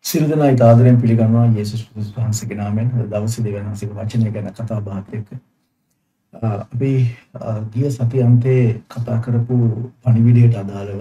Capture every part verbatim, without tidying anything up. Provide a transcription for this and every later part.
සියලු දෙනා ඊට ආදරෙන් පිළිගන්නවා යේසුස් ක්‍රිස්තුස් වහන්සේගේ නාමයෙන්. අද දවසේ දෙවියන් වහන්සේගේ වචනය ගැන කතා බහක් එක්ක අපි ගිය සතියන්තේ කතා කරපු පණිවිඩයට අදාළව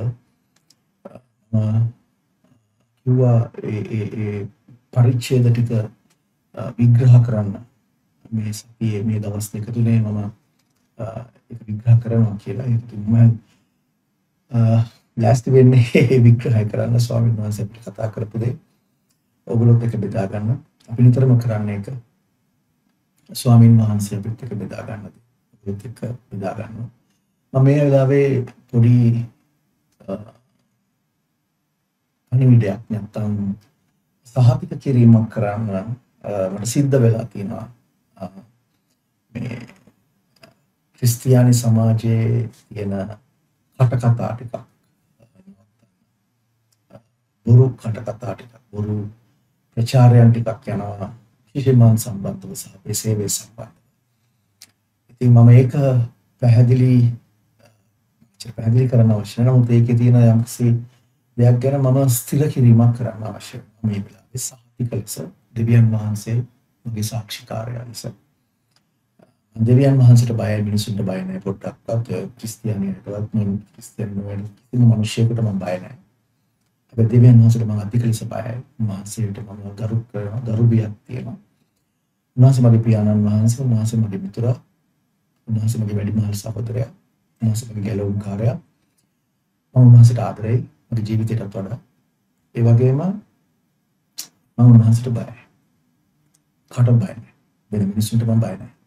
කිව්වා ඒ ඒ පරිච්ඡේද ටික විග්‍රහ කරන්න මේ සතියේ මේ දවස් දෙක තුනේ මම ඒක විග්‍රහ කරනවා කියලා. ඒක මම ලෑස්ති වෙන්නේ විග්‍රහ කරන්න ස්වාමීන් වහන්සේ අපිට කතා කරපු දේ ඔගොල්ලොත් එක්ක බෙදා ගන්න. අපි නිතරම කරන්නේ ඒක ස්වාමීන් වහන්සේ අපිට එක්ක බෙදා ගන්න දේ. ඔගොල්ලොත් එක්ක බෙදා ගන්නවා. මම මේ වෙලාවේ පොඩි අනිවිඩයක් නැත්තම් සහතික කිරීමක් කරන්න මට සිද්ධ වෙලා තියෙනවා. මේ ක්‍රිස්තියානි සමාජයේ තියෙන කටකතා ටිකක් බොරු කටකතා ටිකක් බොරු ප්‍රචාරයන් ටිකක් යනවා කිසිමන් සම්බන්ධව සහ ඒ සේවයේ සම්බන්ධව. ඉතින් මම ඒක පැහැදිලි පැහැදිලි කරන්න අවශ්‍ය නැහැ. නමුත් ඒකේ තියෙන යම්කිසි දෙයක් ගැන මම ස්ථිර කිරීමක් කරන්න අවශ්‍යයි. මේ වෙලාවේ සාහිතික ලෙස දෙවියන් වහන්සේ මගේ සාක්ෂිකාරය ලෙස දෙවියන් වහන්සේට බයයි, මිනිසුන්ට බය නැහැ. පොඩ්ඩක්වත් ක්‍රිස්තියානියටවත් මම ක්‍රිස්තියානි නෙවෙයි කිසිම මිනිසෙකුට මම බය නැහැ. හැබැයි දෙවියන් වහන්සේට මම අධික ලෙස බයයි. මහන්සියට මම ගරු කරනවා, ගරු බියක් තියෙනවා. උන්වහන්සේ මගේ පියාණන් වහන්සේ, උන්වහන්සේ මගේ මිතුරා, උන්වහන්සේ මගේ වැඩිමහල් සහෝදරයා, උන්වහන්සේ මගේ ගැලවුම්කාරයා. මම උන්වහන්සේට ආදරෙයි මගේ ජීවිතයටත් වඩා. ඒ වගේම මම උන්වහන්සේට බයයි. කාටවත් බය නැහැ. වෙන මිනිසුන්ට මම බය නැහැ.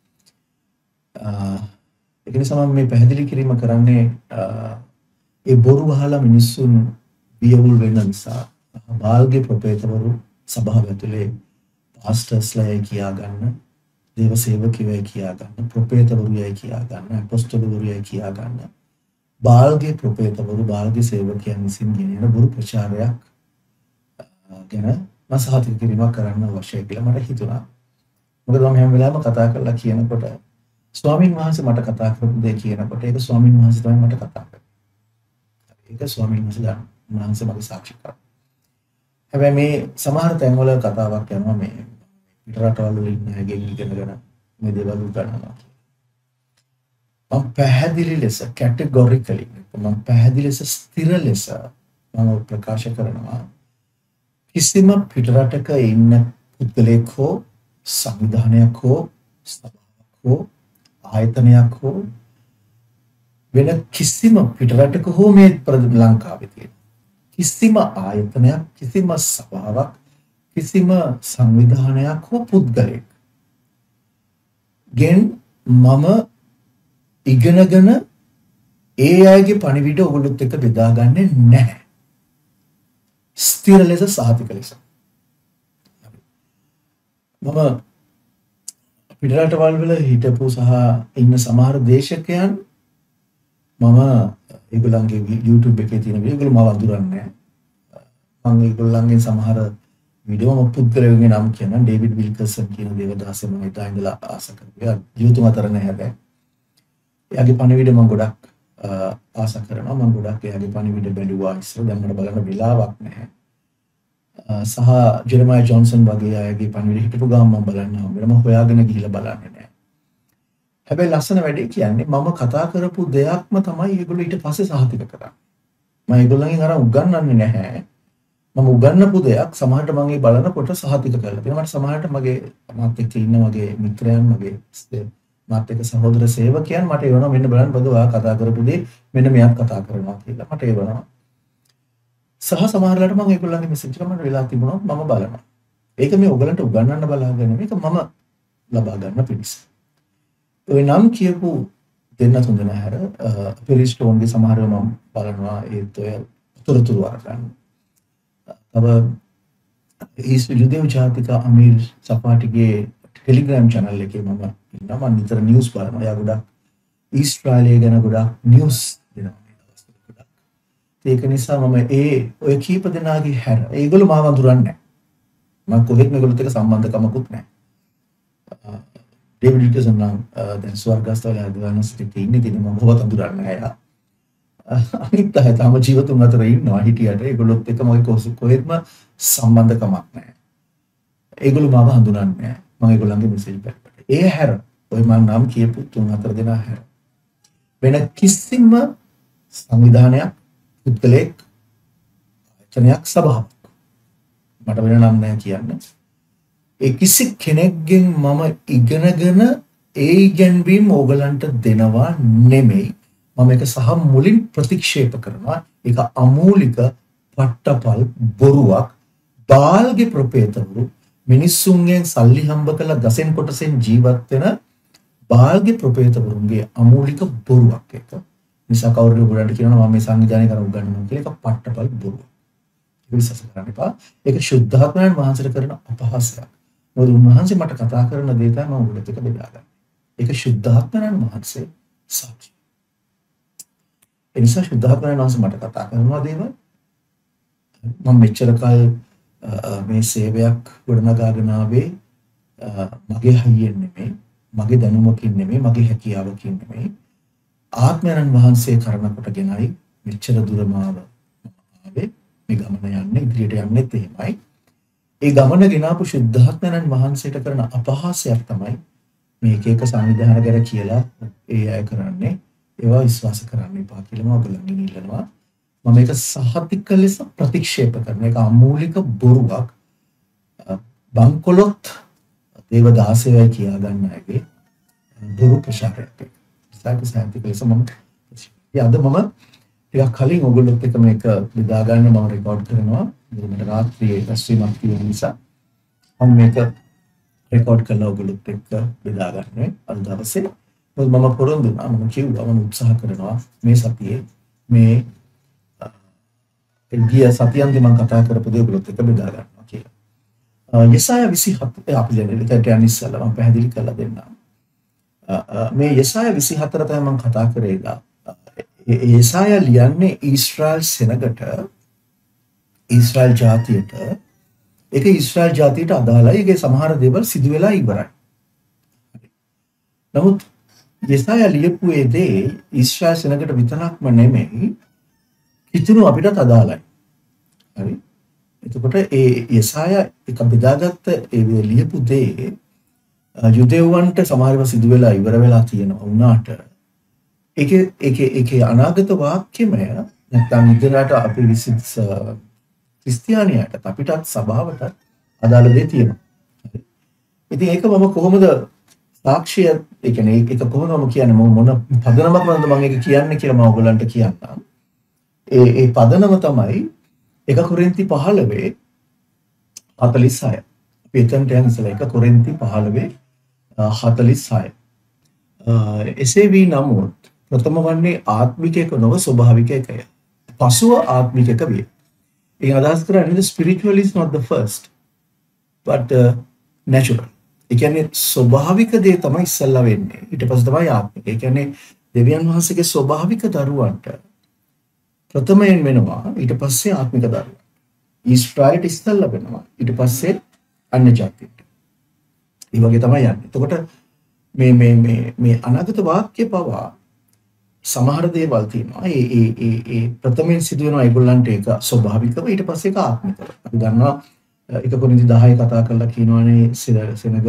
ඒක නිසා මම මේ පැහැදිලි කිරීම කරන්නේ ඒ බොරු වහලා මිනිසුන් බියවුල් වෙන නිසා බාල්ගේ ප්‍රොපේතවරු සභාව ඇතුලේ පාස්ටර්ස්ලා කියා ගන්න, දේව සේවකයෝ කියා ගන්න, ප්‍රොපේතවරුයයි කියා ගන්න, අපොස්තලවරුයයි කියා ගන්න, බාල්ගේ ප්‍රොපේතවරු බාල්ගේ සේවකයන් විසින් ගෙනෙන බොරු ප්‍රචාරයක් ගැන මම සහතික කිරීමක් කරන්න අවශ්‍යයි කියලා මට හිතුණා. මොකද මම හැම වෙලාවෙම කතා කරලා කියනකොට ස්වාමීන් වහන්සේ මට කතා කරපු දේ කියනකොට ඒක ස්වාමීන් වහන්සේ තමයි මට කතා කරන්නේ. ඒක ස්වාමීන් වහන්සේ දන්න. උන්වහන්සේ මගේ සාක්ෂිකාරය. හැබැයි මේ සමහර තැන්වල කතාවක් යනවා මේ පිටරටවල ඉන්න අයගෙන් ඉගෙනගෙන මේ දේවල් උගන්වනවා. මම පැහැදිලි ලෙස කැටගොරිකලි මම පැහැදිලි ලෙස ස්ථිර ලෙස මම ප්‍රකාශ කරනවා කිසිම පිටරටක ඉන්න පුද්ගලයෙක් හෝ සංවිධානයක් හෝ සභාවක් හෝ ආයතනයක් හෝ වෙන කිසිම පිටරටක හෝ මේ ලංකාවේ තියෙන කිසිම ආයතනයක්, කිසිම සභාවක්, කිසිම සංවිධානයක් හෝ පුද්ගලයෙක් ගෙන් මම ඉගෙනගෙන ඒ අයගේ පණිවිඩ ඔයගොල්ලොත් එක්ක බෙදාගන්නේ නැහැ. ස්ථිර ලෙස සාහිතික ලෙස. මම පිටරටවල් වල හිටපු සහ ඉන්න සමහර දේශකයන් මම ඒගොල්ලන්ගේ YouTube එකේ තියෙන වීඩියෝ මම වඳුරන්නේ නැහැ. මම ඒගොල්ලන්ගෙන් සමහර වීඩියෝ මම පුද්ගලයෙකුගේ නම කියනවා. ඩේවිඩ් විල්කර්සන් කියන දේවදාසෙ මම ඉතින් ඉඳලා ආස කරපියා. YouTube අතර නැහැ හැබැයි. එයාගේ පණිවිඩ මම ගොඩක් ආස කරනවා. මම ගොඩක් එයාගේ පණිවිඩ බැලුවා ඉස්සර. දැන් මට බලන්න වෙලාවක් නැහැ. සහ ජෙරමයි ජොන්සන් වගේ අයගේ පණිවිඩ හිටපු ගාම මම බලන්න හම්බෙලා මම හොයාගෙන ගිහිල්ලා බලන්නේ නැහැ. හැබැයි ලස්සන වැඩේ කියන්නේ මම කතා කරපු දෙයක්ම තමයි ඒගොල්ලෝ ඊට පස්සේ සාහිතික කරන්නේ. මම ඒගොල්ලන්ගෙන් අර උගන්වන්නේ නැහැ. මම උගන්වපු දෙයක් සමහරට මම ඒ බලනකොට සාහිතික කරලා තියෙනවා. මට සමහරට මගේ මාත් එක්ක ඉන්න මගේ මිත්‍රයන් මගේ මාත් එක්ක සහෝදර සේවකයන් මට ඒවනවා මෙන්න බලන්න බද ඔයා කතා කරපු දේ මෙන්න මෙයක් කතා කරනවා කියලා මට ඒවනවා. සහ සමහරලාට මම ඒගොල්ලන්ගේ මෙසේජ් එක මට වෙලා තිබුණොත් මම බලනවා. ඒක මේ ඔයගලන්ට උගන්වන්න බලාගෙන මේක මම ලබා ගන්න පිණිස. ඔය නම් කියපු දෙන්න තුන් දෙනා හැර පෙරිස්ටෝන්ගේ සමහරව මම බලනවා ඒත් ඔය තොරතුරු අරගන්න. තව ඊස් යුදෙව් ජාතික අමීර් සපාටිගේ ටෙලිග්‍රෑම් channel එකේ මම ඉන්නවා. මම නිතර නිවුස් බලනවා. එයා ගොඩක් ඊශ්‍රායලය ගැන ගොඩක් නිවුස් දෙනවා මේ දවස්වල ගොඩක්. ඒක නිසා මම ඒ ඔය කීප දෙනාගේ හැර ඒගොල්ලෝ මාව අඳුරන්නේ නැහැ. මම කොහෙත් මේගොල්ලොත් එක්ක සම්බන්ධකමකුත් නැහැ. ඩේවිඩ් විල්කර්සන් නම් දැන් ස්වර්ගස්ථවල ආදිවාසීත් ඉන්නේ. ඉතින් මම හොවත් අඳුරන්නේ නැහැ. අනිත් අය තම ජීවතුන් අතර ඉන්නවා හිටියට ඒගොල්ලොත් එක්ක මගේ කොහෙත්ම සම්බන්ධකමක් නැහැ. ඒගොල්ලෝ මාව හඳුනන්නේ නැහැ. මම ඒගොල්ලන්ගේ මෙසේජ් පැත්තට. ඒ හැර ඔය මම නම් කියපු තුන් හතර දෙනා හැර වෙන කිසිම සංවිධානයක් පුද්ගලයෙක් වචනයක් සභාවක් මට වෙන නම් නැහැ කියන්න. ඒ කිසි කෙනෙක්ගෙන් මම ඉගෙනගෙන ඒ ඉගෙනවීම ඕගලන්ට දෙනවා නෙමෙයි. මම ඒක සහ මුලින් ප්‍රතික්ෂේප කරනවා. ඒක අමූලික පට්ටපල් බොරුවක්. බාල්ගේ ප්‍රපේතවරු මිනිස්සුන්ගෙන් සල්ලි හම්බ කරලා දසෙන් කොටසෙන් ජීවත් වෙන බාල්ගේ ප්‍රපේතවරුන්ගේ අමූලික බොරුවක් එක. නිසා කවුරුද ඔයගොල්ලන්ට කියනවා මම මේ සංවිධානය කරන් උගන්වනවා කියලා. ඒක පට්ටපල් බොරුවක්. ඒක විශ්වාස කරන්න එපා. ඒක ශුද්ධාත්මයන් වහන්සේට කරන අපහාසයක්. මොකද උන්වහන්සේ මට කතා කරන දේ තමයි මම ඔයගොල්ලොත් එක්ක බෙදාගන්නේ. ඒක ශුද්ධාත්මයන් වහන්සේ සාක්ෂි. ඒ නිසා ශුද්ධාත්මයන් වහන්සේ මට කතා කරනවා දේවල් මම මෙච්චර කල් මේ සේවයක් ගොඩනගාගෙන ආවේ මගේ හයියෙන් නෙමෙයි, මගේ දැනුමකින් නෙමෙයි, මගේ හැකියාවකින් නෙමෙයි. ආත්මයන් වහන්සේ කරන කොටගෙනයි මෙච්චර දුර මාව ආවේ. මේ ගමන යන්නේ ඉදිරියට යන්නේත් එහෙමයි. ඒ ගමන ගෙනාපු ශුද්ධාත්මයන් වහන්සේට කරන අපහාසයක් තමයි මේ එක එක සංවිධාන ගැන කියලා ඒ අය කරන්නේ. ඒවා විශ්වාස කරන්න එපා කියලා මම ඔයගොල්ලන්ගෙන් ඉල්ලනවා. මම මේක සහතික ලෙස ප්‍රතික්ෂේප කරන එක අමූලික බොරුවක්. බංකොලොත් දේවදාසයයි කියා ගන්න අයගේ බොරු ප්‍රචාරයක්. සාක සාන්තික ලෙස මම අද මම ටිකක් කලින් ඔයගොල්ලොත් එක්ක මේක බෙදා ගන්න මම රෙකෝඩ් කරනවා. මට රාත්‍රියේ රැස්වීමක් තියෙන නිසා මම මේක රෙකෝඩ් කරලා ඔයගොල්ලොත් එක්ක බෙදා ගන්න අද දවසේ. මොකද මම පොරොන්දු වුණා මම කිව්වා මම උත්සාහ කරනවා මේ සතියේ මේ ගිය සතියන්දී මම කතා කරපු දේ ඔයගොල්ලොත් එක්ක බෙදා ගන්නවා කියලා. යෙසායා විසිහත අපි දැන් ඒකට යන්න ඉස්සෙල්ලා මම පැහැදිලි කරලා දෙන්නම්. මේ යෙසායා විසිහතර තමයි මම කතා කරේලා. යෙසායා ලියන්නේ ඊශ්‍රායල් සෙනගට, ඊශ්‍රායල් ජාතියට. ඒක ඊශ්‍රායල් ජාතියට අදාළයි. ඒකේ සමහර දේවල් සිදු වෙලා ඉවරයි. නමුත් යෙසායා ලියපු ඒ දේ ඊශ්‍රායල් සෙනගට විතරක්ම නෙමෙයි, කිතුණු අපිටත් අදාළයි. හරි. එතකොට ඒ යෙසායා එක බෙදාගත්ත ඒ ලියපු දේ යුදෙව්වන්ට සමහරව සිදු වෙලා ඉවර වෙලා තියෙනවා වුණාට ඒකේ ඒකේ ඒකේ අනාගත වාක්‍යමය නැත්නම් ඉදිරියට අපි විසිත ක්‍රිස්තියානියට අපිටත් සභාවට අදාළ දේ තියෙනවා. ඉතින් ඒක මම කොහොමද සාක්ෂිය ඒ කියන්නේ ඒක කොහොමද මම කියන්නේ මොන පදනමක් මන්ද මම ඒක කියන්නේ කියලා මම ඔයගලන්ට කියන්නම්. ඒ ඒ පදනම තමයි එක කොරින්ති පහළොව හතළිස් හය. අපි එතනට යන ඉස්සෙල්ලා එක කොරින්ති පහළොව හතළිස් හය. එසේ වී නමුත් ප්‍රථම වන්නේ ආත්මිකයක නොව ස්වභාවිකයකය. පසුව ආත්මිකයක වේ. ඒ අදහස් කරන්නේ spiritual is not the first but uh, natural. ඒ කියන්නේ ස්වභාවික දේ තමයි ඉස්සෙල්ලා වෙන්නේ. ඊට පස්සේ තමයි ආත්මික. ඒ කියන්නේ දෙවියන් වහන්සේගේ ස්වභාවික දරුවන්ට ප්‍රථමයෙන් වෙනවා ඊට පස්සේ ආත්මික දරුවන්. ඊශ්‍රායලට ඉස්සෙල්ලා වෙනවා ඊට පස්සේ අන්‍ය ජාතියට. ඒ වගේ තමයි යන්නේ. එතකොට මේ මේ මේ මේ අනාගත වාක්‍ය පවා සමහර දේවල් තියෙනවා. ඒ ඒ ඒ ඒ ප්‍රථමයෙන් සිදු වෙනවා ඒගොල්ලන්ට ඒක ස්වභාවිකව ඊට පස්සේ ඒක ආත්මිකව. අපි දන්නවා එක කොරින්ති දහය කතා කරලා කියනවානේ සෙනග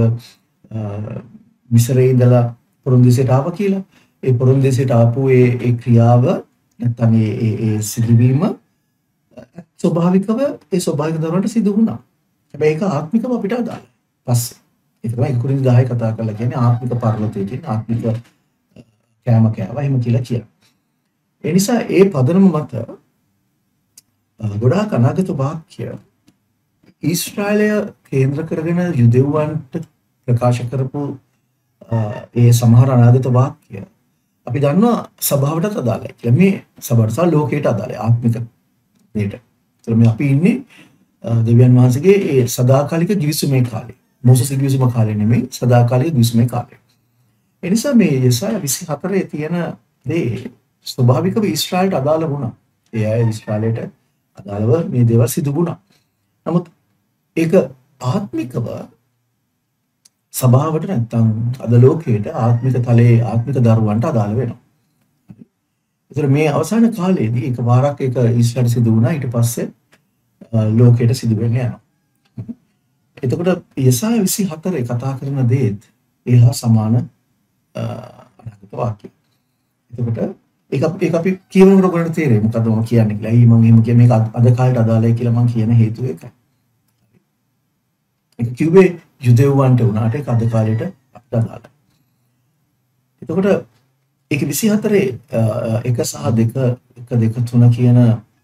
මිසරේ ඉඳලා පොරොන්දේසයට ආවා කියලා. ඒ පොරොන්දේසයට ආපු ඒ ඒ ක්‍රියාව නැත්නම් ඒ ඒ ඒ සිදුවීම ස්වභාවිකව ඒ ස්වභාවික දරුවන්ට සිදු වුණා. හැබැයි ඒක ආත්මිකව අපිට අදාළයි. පස්සේ ඒක තමයි එක කොරින්ති දහය කතා කරලා කියන්නේ ආත්මික පරිවර්තනය කියන්නේ ආත්මික කෑම කෑවා එහෙම කියලා කියනවා. ඒ නිසා ඒ පදනම මත ගොඩාක් අනාගත වාක්‍ය ඊශ්‍රායලය කේන්ද්‍ර කරගෙන යුදෙව්වන්ට ප්‍රකාශ කරපු ඒ සමහර අනාගත වාක්‍ය අපි දන්නවා සභාවටත් අදාළයි කියලා. මේ සභාවට සහ ලෝකයට අදාළයි ආත්මික දෙයට. ඒතර මේ අපි ඉන්නේ දෙවියන් වහන්සේගේ ඒ සදාකාලික ගිවිසුමේ කාලේ. මොසස් ගිවිසුම කාලේ නෙමෙයි සදාකාලික ගිවිසුමේ කාලේ. ඒ නිසා මේ යෙසායා විසිහතරේ තියෙන දේ ස්වභාවිකව ඊශ්‍රායලට අදාළ වුණා. ඒ අය ඊශ්‍රායලට අදාළව මේ දේවල් සිදු වුණා. නමුත් ඒක ආත්මිකව සභාවට නැත්නම් අද ලෝකයට ආත්මික තලයේ ආත්මික දරුවන්ට අදාළ වෙනවා. ඒතර මේ අවසාන කාලයේදී එක වාරක් එක ඊශ්‍රායලට සිදු වුණා. ඊට පස්සේ ලෝකයට සිදු වෙන්න යනවා. එතකොට යෙසාය විසි හතරේ කතා කරන දේත් ඒහා සමාන අනාගත වාක්‍යය. එතකොට ඒක ඒක අපි කියනකොට ඔයගොල්ලන්ට තේරෙයි මොකද්ද මම කියන්නේ කියලා. ඇයි මම එහෙම කියන්නේ මේක අද කාලේට අදාළයි කියලා මම කියන හේතුව ඒකයි. ඒක කිව්වේ යුදෙව්වන්ට වුණාට ඒක අද කාලේට අපිට අදාළයි. එතකොට ඒක විසි හතරේ එක සහ දෙක එක දෙක තුන කියන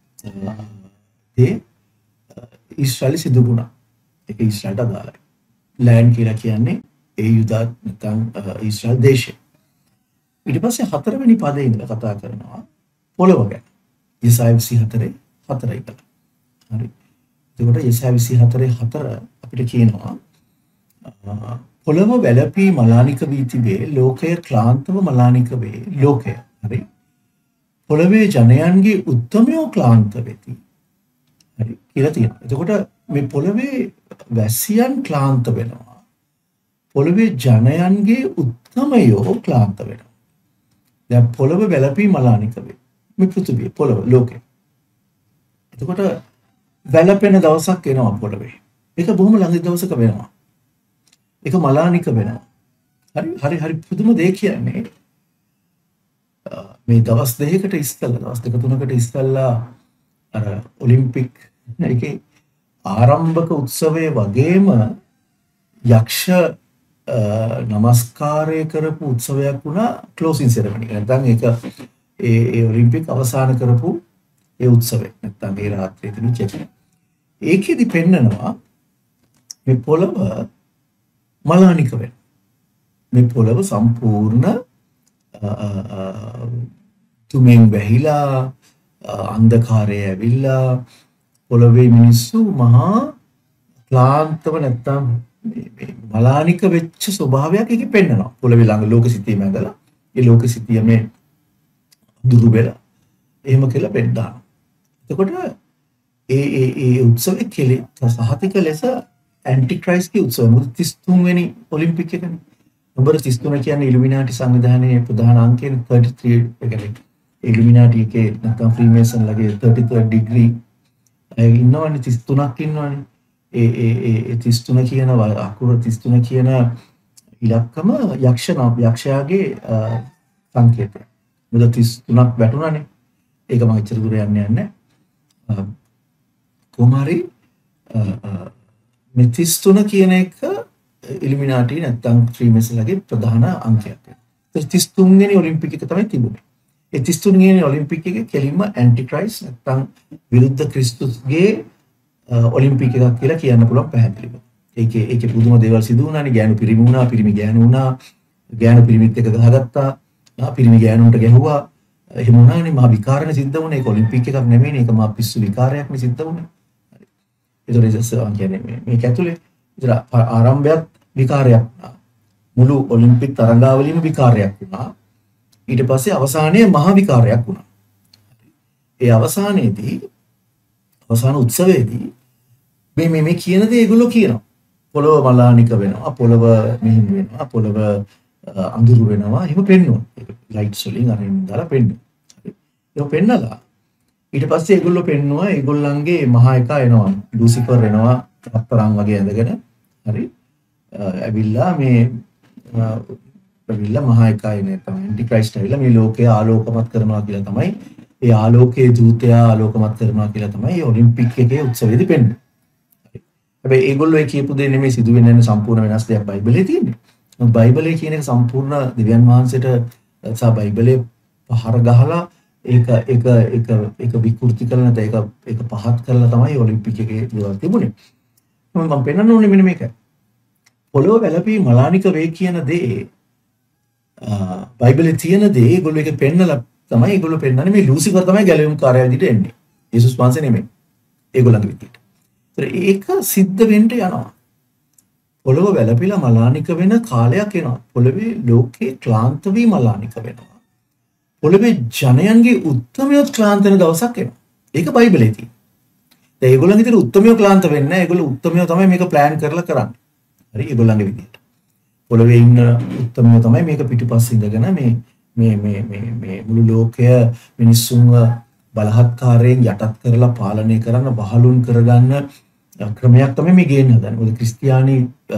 දේ ඊශ්‍රායල සිදු වුණා. ඒක ඊශ්‍රායලට අදාළයි. ලෑන්ඩ් කියලා කියන්නේ ඒ යුදා නැත්නම් ඊශ්‍රායල් දේශය. ඊට පස්සේ හතරවෙනි පදේ ඉඳලා කතා කරනවා පොළව ගැන. යෙසාය විසි හතරේ හතර ඉඳලා. හරි. එතකොට යෙසාය විසි හතරේ හතර අපිට කියනවා පොළව වැළපී මලානික වී තිබේ ලෝකය ක්ලාන්තව මලානික වේ ලෝකය. හරි. පොළවේ ජනයන්ගේ උත්තමයෝ ක්ලාන්ත වෙති. හරි කියලා තියෙනවා. එතකොට මේ පොළවේ වැසියන් ක්ලාන්ත වෙනවා. පොළවේ ජනයන්ගේ උත්තමයෝ ක්ලාන්ත වෙනවා. දැන් පොළව වැළපී මලානික වේ. මේ පෘථිවිය පොළව ලෝකය. එතකොට වැළපෙන දවසක් එනවා පොළවේ. ඒක බොහොම ළඟ දවසක වෙනවා. ඒක මලානික වෙනවා. හරි හරි හරි පුදුම දෙයක් කියන්නේ මේ දවස් දෙකකට ඉස්සෙල්ලා දවස් දෙක තුනකට ඉස්සෙල්ලා අර ඔලිම්පික් එකේ ආරම්භක උත්සවයේ වගේම යක්ෂ නමස්කාරය කරපු උත්සවයක් වුණා ක්ලෝසින් සෙරමනි. නැත්නම් ඒක ඒ ඒ ඔලිම්පික් අවසන් කරපු ඒ උත්සවය. නැත්නම් ඒ රාත්‍රියේ තිබුණ චෙක්. ඒකෙදි පෙන්නනවා මේ පොළව මලානික වෙන. මේ පොළව සම්පූර්ණ තුමින් වැහිලා අන්ධකාරය ඇවිල්ලා පොළවේ මිනිස්සු මහා ක්ලාන්තව නැත්තම් මලානික වෙච්ච ස්වභාවයක් එකේ පෙන්නනවා. පොළවේ ළඟ ලෝක සිතියම ඇඳලා ඒ ලෝක සිතියමේ දුරු වෙලා එහෙම කියලා පෙන්නනවා. එතකොට ඒ ඒ ඒ උත්සවයේ කෙලෙ සහතික ලෙස ඇන්ටික්‍රයිස්ට්ගේ උත්සවය. මොකද තිස් තුන් වෙනි ඔලිම්පික් එකනේ. නම්බර තිස් තුන කියන්නේ ඉලුමිනාටි සංවිධානයේ ප්‍රධාන අංකය තර්ටි ත්‍රී එකනේ. ඉලුමිනාටි එකේ නැත්නම් ෆ්‍රීමේසන් ලගේ තර්ටි තර්ඩ් ඩිග්‍රී ඒ ඉන්නවනේ තිස් තුනක් ඉන්නවනේ. ඒ ඒ ඒ තිස් තුන කියන අකුර තිස් තුන කියන ඉලක්කම යක්ෂ යක්ෂයාගේ සංකේතය. මොකද තිස් තුනක් වැටුණානේ. ඒක මම ඉච්චර දුර යන්නේ නැහැ. කොමාරි මේ තිස් තුන කියන එක ඉලුමිනාටි නැත්නම් ෆ්‍රීමේසන්ලගේ ප්‍රධාන අංකයක්. ඒ තිස් තුන් වෙනි ඔලිම්පික් එක තමයි තිබුණේ. ඒ තිස් තුන් වෙනි ඔලිම්පික් එකේ කෙලින්ම ඇන්ටික්‍රයිස්ට් නැත්නම් විරුද්ධ ක්‍රිස්තුස්ගේ ඔලිම්පික් එකක් කියලා කියන්න පුළුවන් පැහැදිලිව. ඒකේ ඒකේ පුදුම දේවල් සිදු වුණානේ. ගෑනු පිරිමි වුණා, පිරිමි ගෑනු වුණා, ගෑනු පිරිමිත් එක්ක ගහගත්තා, පිරිමි ගෑනුන්ට ගැහුවා. එහෙම වුණානේ. මහා විකාරණ සිද්ධ වුණේ. ඒක ඔලිම්පික් එකක් නෙමෙයිනේ. ඒක මහා පිස්සු විකාරයක් නේ සිද්ධ වුණේ. හරි. ඒතකොට ඒක කියන්නේ මේක ඇතුලේ ඉතින් ආරම්භයත් විකාරයක් වුණා. මුළු ඔලිම්පික් තරඟාවලියම විකාරයක් වුණා. ඊට පස්සේ අවසානයේ මහා විකාරයක් වුණා. ඒ අවසානයේදී අවසාන උත්සවයේදී මේ මේ මේ කියන දේ ඒගොල්ලෝ කියනවා. පොළව මලානික වෙනවා, පොළව මෙහෙම වෙනවා, පොළව අඳුරු වෙනවා. එහෙම පෙන්වනවා. ඒක ලයිට්ස් වලින් අරින් දාලා පෙන්වනවා. හරි. ඒක පෙන්නලා ඊට පස්සේ ඒගොල්ලෝ පෙන්නවා ඒගොල්ලන්ගේ මහා එකා එනවා. ලූසිෆර් එනවා රත්තරන් වගේ ඇඳගෙන. හරි. ඇවිල්ලා මේ ඇවිල්ලා මහා එකා එන තමයි ඇන්ටික්‍රයිස්ට් ඇවිල්ලා මේ ලෝකය ආලෝකමත් කරනවා කියලා තමයි ඒ ආලෝකයේ දූතයා ආලෝකමත් කරනවා කියලා තමයි ඔලිම්පික් එකේ උත්සවයේදී පෙන්වන්නේ. හැබැයි ඒගොල්ලෝ ඒ කියපු දේ නෙමෙයි සිදු වෙන්නේ නැහැ සම්පූර්ණ වෙනස් දෙයක් බයිබලයේ තියෙන්නේ. බයිබලයේ කියන එක සම්පූර්ණ දෙවියන් වහන්සේට සහ බයිබලයේ පහර ගහලා ඒක ඒක ඒක ඒක විකෘති කරලා නැත්නම් ඒක ඒක පහත් කරලා තමයි ඔලිම්පික් එකේ දේවල් තිබුණේ. මම මම පෙන්නන්න ඕනේ මෙන්න මේක. පොළොව වැළපී මලානික වේ කියන දේ බයිබලයේ තියෙන දේ ඒගොල්ලෝ ඒක පෙන්නලා තමයි ඒගොල්ලෝ පෙන්නන්නේ මේ ලූසිෆර් තමයි ගැලවීම් කාර්යය විදිහට එන්නේ. යේසුස් වහන්සේ නෙමෙයි. ඒගොල්ලන්ගේ විදිහට. ඒතර ඒක සිද්ධ වෙන්න යනවා. පොළොව වැළපිලා මලානික වෙන කාලයක් එනවා. පොළොවේ ලෝකේ ක්ලාන්ත වී මලානික වෙනවා. පොළොවේ ජනයන්ගේ උත්තමයෝ ක්ලාන්ත වෙන දවසක් එනවා. ඒක බයිබලයේ තියෙනවා. දැන් ඒගොල්ලන්ගේ විදිහට උත්තමයෝ ක්ලාන්ත වෙන්නේ නැහැ. ඒගොල්ලෝ උත්තමයෝ තමයි මේක ප්ලෑන් කරලා කරන්නේ. හරි ඒගොල්ලන්ගේ විදිහට. පොළොවේ ඉන්න උත්තමයෝ තමයි මේක පිටිපස්සේ ඉඳගෙන මේ මේ මේ මේ මේ මුළු ලෝකය මිනිස්සුන්ව බලහත්කාරයෙන් යටත් කරලා පාලනය කරන්න බහලුන් කරගන්න ක්‍රමයක් තමයි මේ ගේන්න හදන්නේ. මොකද ක්‍රිස්තියානි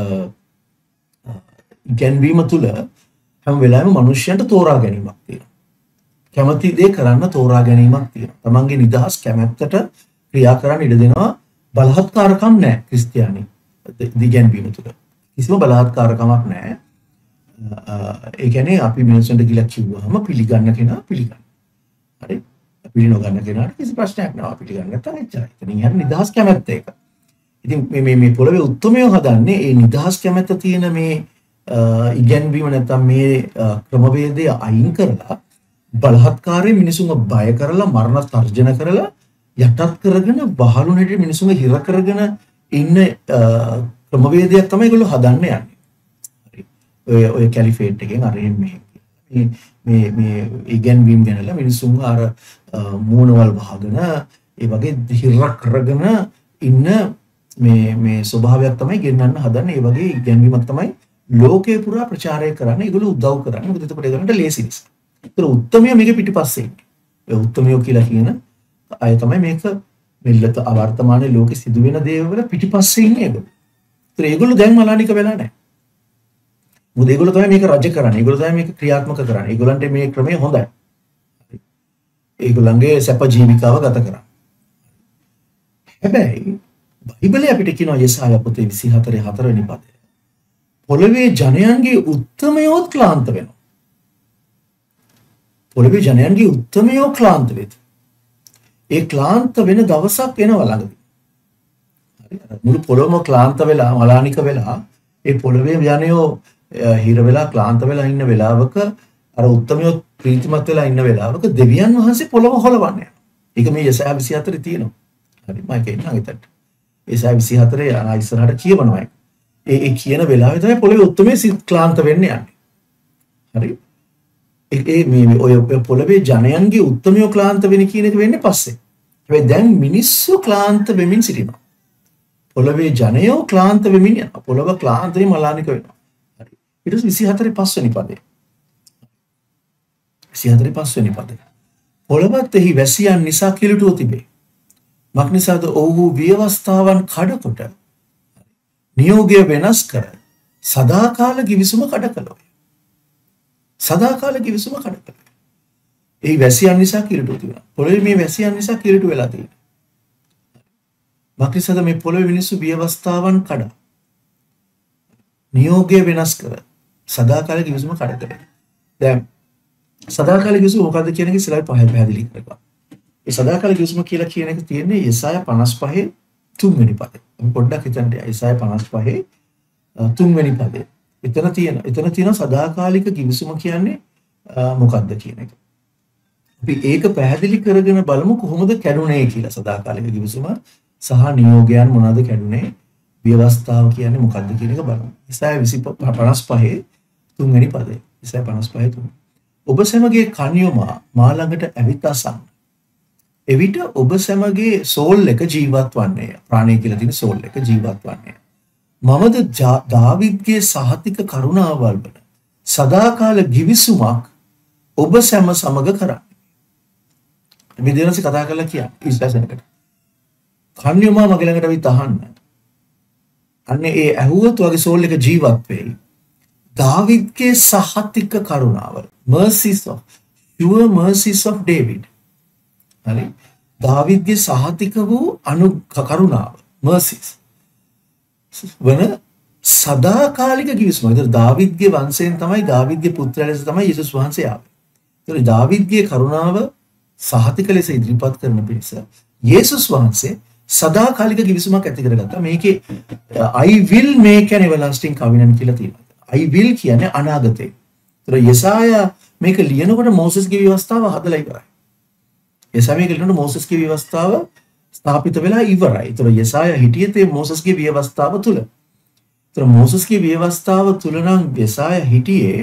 ඉගැන්වීම තුළ හැම වෙලාවෙම මිනිස්යන්ට තෝරා ගැනීමක් තියෙනවා. කැමති දේ කරන්න තෝරා ගැනීමක් තියෙනවා. තමන්ගේ නිදහස් කැමැත්තට ක්‍රියා කරන්න ඉඩ දෙනවා. බලහත්කාරකම් නැහැ ක්‍රිස්තියානි ඉගැන්වීම තුළ. කිසිම බලහත්කාරකමක් නැහැ. ඒ කියන්නේ අපි මිනිස්සුන්ට කියලා කිව්වහම පිළිගන්න කෙනා පිළිගන්න. හරි? පිළිනොගන්න කෙනාට කිසි ප්‍රශ්නයක් නැහැ. පිළිගන්න නැත්නම් එච්චරයි. එතනින් හරිය නිදහස් කැමැත්ත ඒක. ඉතින් මේ මේ මේ පොළවේ උත්තරමය හදන්නේ ඒ නිදහස් කැමැත්ත තියෙන මේ ඉගැන්වීම නැත්නම් මේ ක්‍රමවේදය අයින් කරලා බලහත්කාරයෙන් මිනිසුන්ව බය කරලා මරණ තර්ජන කරලා යටත් කරගෙන බහලුන හැටි මිනිසුන්ව හිර කරගෙන ඉන්න ක්‍රමවේදයක් තමයි ඒගොල්ලෝ හදන්න යන්නේ. හරි. ඔය ඔය කැලිෆේට් එකෙන් අර මේ මේ මේ මේ ඉගැන්වීම් ගැනලා මිනිසුන්ව අර මූණවල් වහගෙන ඒ වගේ හිර කරගෙන ඉන්න මේ මේ ස්වභාවයක් තමයි ගෙන්නන්න හදන්නේ. ඒ වගේ ඉගැන්වීමක් තමයි ලෝකේ පුරා ප්‍රචාරය කරන්නේ. ඒගොල්ලෝ උදව් කරන්නේ. මොකද එතකොට ඒගොල්ලන්ට ලේසි නිසා. ඒතර උත්තරමය මේක පිටිපස්සේ ඉන්නේ. ඒ උත්තරමය කියලා කියන අය තමයි මේක මෙල්ලත අවර්තමානයේ ලෝකෙ සිදුවෙන දේවල් පිටිපස්සේ ඉන්නේ ඒගොල්ලෝ. ඒතර ඒගොල්ලෝ දැන් මලානික වෙලා නැහැ. මොකද ඒගොල්ලෝ තමයි මේක රජ කරන්නේ. ඒගොල්ලෝ තමයි මේක ක්‍රියාත්මක කරන්නේ. ඒගොල්ලන්ට මේ ක්‍රමය හොඳයි. ඒගොල්ලන්ගේ සැප ජීවිතාව ගත කරන්නේ. හැබැයි බයිබලයේ අපිට කියනවා යෙසායා පොතේ විසිහතරේ හතර වෙනි පදය. පොළවේ ජනයන්ගේ උත්තමයෝත් ක්ලාන්ත වෙනවා. පොළවේ ජනයන්ගේ උත්තමයෝ ක්ලාන්ත වෙත. ඒ ක්ලාන්ත වෙන දවසක් එනවා ළඟදී. හරි. මුළු පොළොවම ක්ලාන්ත වෙලා මලානික වෙලා ඒ පොළවේ ජනයෝ හිර වෙලා ක්ලාන්ත වෙලා ඉන්න වෙලාවක අර උත්තමයෝ ප්‍රීතිමත් වෙලා ඉන්න වෙලාවක දෙවියන් වහන්සේ පොළොව හොලවන්නේ. ඒක මේ යෙසායා විසිහතරේ තියෙනවා. හරි. මම කියන්නම් ඒකට. යෙසායා විසිහතරේ ආ ඉස්සරහට කියවනවා. ඒ ඒ කියන වෙලාවේ තමයි පොළවේ උත්තමයේ ක්ලාන්ත වෙන්නේ යන්නේ. හරි. ඒ මේ ඔය පොළවේ ජනයන්ගේ උත්තමයෝ ක්ලාන්ත වෙන්නේ කියන එක වෙන්නේ පස්සේ. හැබැයි දැන් මිනිස්සු ක්ලාන්ත වෙමින් සිටිනවා. පොළවේ ජනයෝ ක්ලාන්ත වෙමින් යනවා. පොළව ක්ලාන්ත වෙමින් මලානික වෙනවා. හරි. ඊට පස්සේ විසිහතරේ පස් වෙනි පදේ. විසිහතරේ පස් වෙනි පදේ. පොළවත් එහි වැසියන් නිසා කිලුටුව තිබේ. මක් නිසාද ඔව්හු ව්‍යවස්ථාවන් කඩකොට නියෝගය වෙනස් කර සදාකාල කිවිසුම කඩ කළෝය. සදාකාල කිවිසුම කඩ කළෝය. ඒ වැසියන් නිසා කිලුටුව තිබුණා. පොළවේ මේ වැසියන් නිසා කිලුටු වෙලා තියෙනවා. මක් නිසාද මේ පොළවේ මිනිස්සු ව්‍යවස්ථාවන් කඩා නියෝගය වෙනස් කර සදාකාල කිවිසුම කඩ කළේ. දැන් සදාකාල කිවිසුම මොකද්ද කියන එක ඉස්සරහ පහේ පැහැදිලි කරගන්න. ඒ සදාකාල කිවිසුම කියලා කියන එක තියෙන්නේ යෙසායා පනස් පහේ තුන් වෙනි පදේ. අපි පොඩ්ඩක් හිතන්න යෙසායා පනස් පහේ තුන් වෙනි පදේ. එතන තියෙන එතන තියෙන සදාකාලික කිවිසුම කියන්නේ මොකක්ද කියන එක. අපි ඒක පැහැදිලි කරගෙන බලමු කොහොමද කැඩුනේ කියලා. සදාකාලික කිවිසුම සහ නියෝගයන් මොනවද කැඩුනේ? ව්‍යවස්ථාව කියන්නේ මොකක්ද කියන එක බලමු. යෙසායා පනස් පහේ තුන් වෙනි පදේ. යෙසායා පනස් පහේ තුන්. ඔබ සැමගේ කන්‍යෝමා මා ළඟට ඇවිත් අසන්න. එවිට ඔබ සැමගේ සෝල් එක ජීවත් වන්නේ. ප්‍රාණය කියලා තියෙන සෝල් එක ජීවත් වන්නේ. මමද දාවිද්ගේ සහතික කරුණාවල් වල සදාකාල ගිවිසුමක් ඔබ සැම සමග කරන්නේ. මේ දෙනස කතා කරලා කියන්නේ ඉස්පැසනකට. කන්‍යෝමා මගේ ළඟට ඇවිත් අහන්න. අන්නේ ඒ ඇහුවොත් වගේ සෝල් එක ජීවත් වෙයි. දාවිද්ගේ සහතික කරුණාව. mercies of sure mercies of David. හරි. දාවිද්ගේ සහතික වූ අනු කරුණාව mercies වන සදාකාලික කිවිසුම. ඒතර දාවිද්ගේ වංශයෙන් තමයි දාවිද්ගේ පුත්‍රයා ලෙස තමයි යේසුස් වහන්සේ ආවේ. ඒතර දාවිද්ගේ කරුණාව සහතික ලෙස ඉදිරිපත් කරන පිණිස යේසුස් වහන්සේ සදාකාලික කිවිසුමක් ඇති කරගත්තා. මේකේ I will make an everlasting covenant කියලා තියෙනවා. I will කියන්නේ අනාගතේ. ඒතර යෙසායා මේක ලියනකොට මෝසස්ගේ ව්‍යවස්ථාව හදලා ඉවරයි. යෙසායා මේක ලියනකොට මෝසස්ගේ ව්‍යවස්ථාව ස්ථාපිත වෙලා ඉවරයි. ඒතර යෙසායා හිටියේ තේ මෝසස්ගේ ව්‍යවස්ථාව තුල. ඒතර මෝසස්ගේ ව්‍යවස්ථාව තුල නම් යෙසායා හිටියේ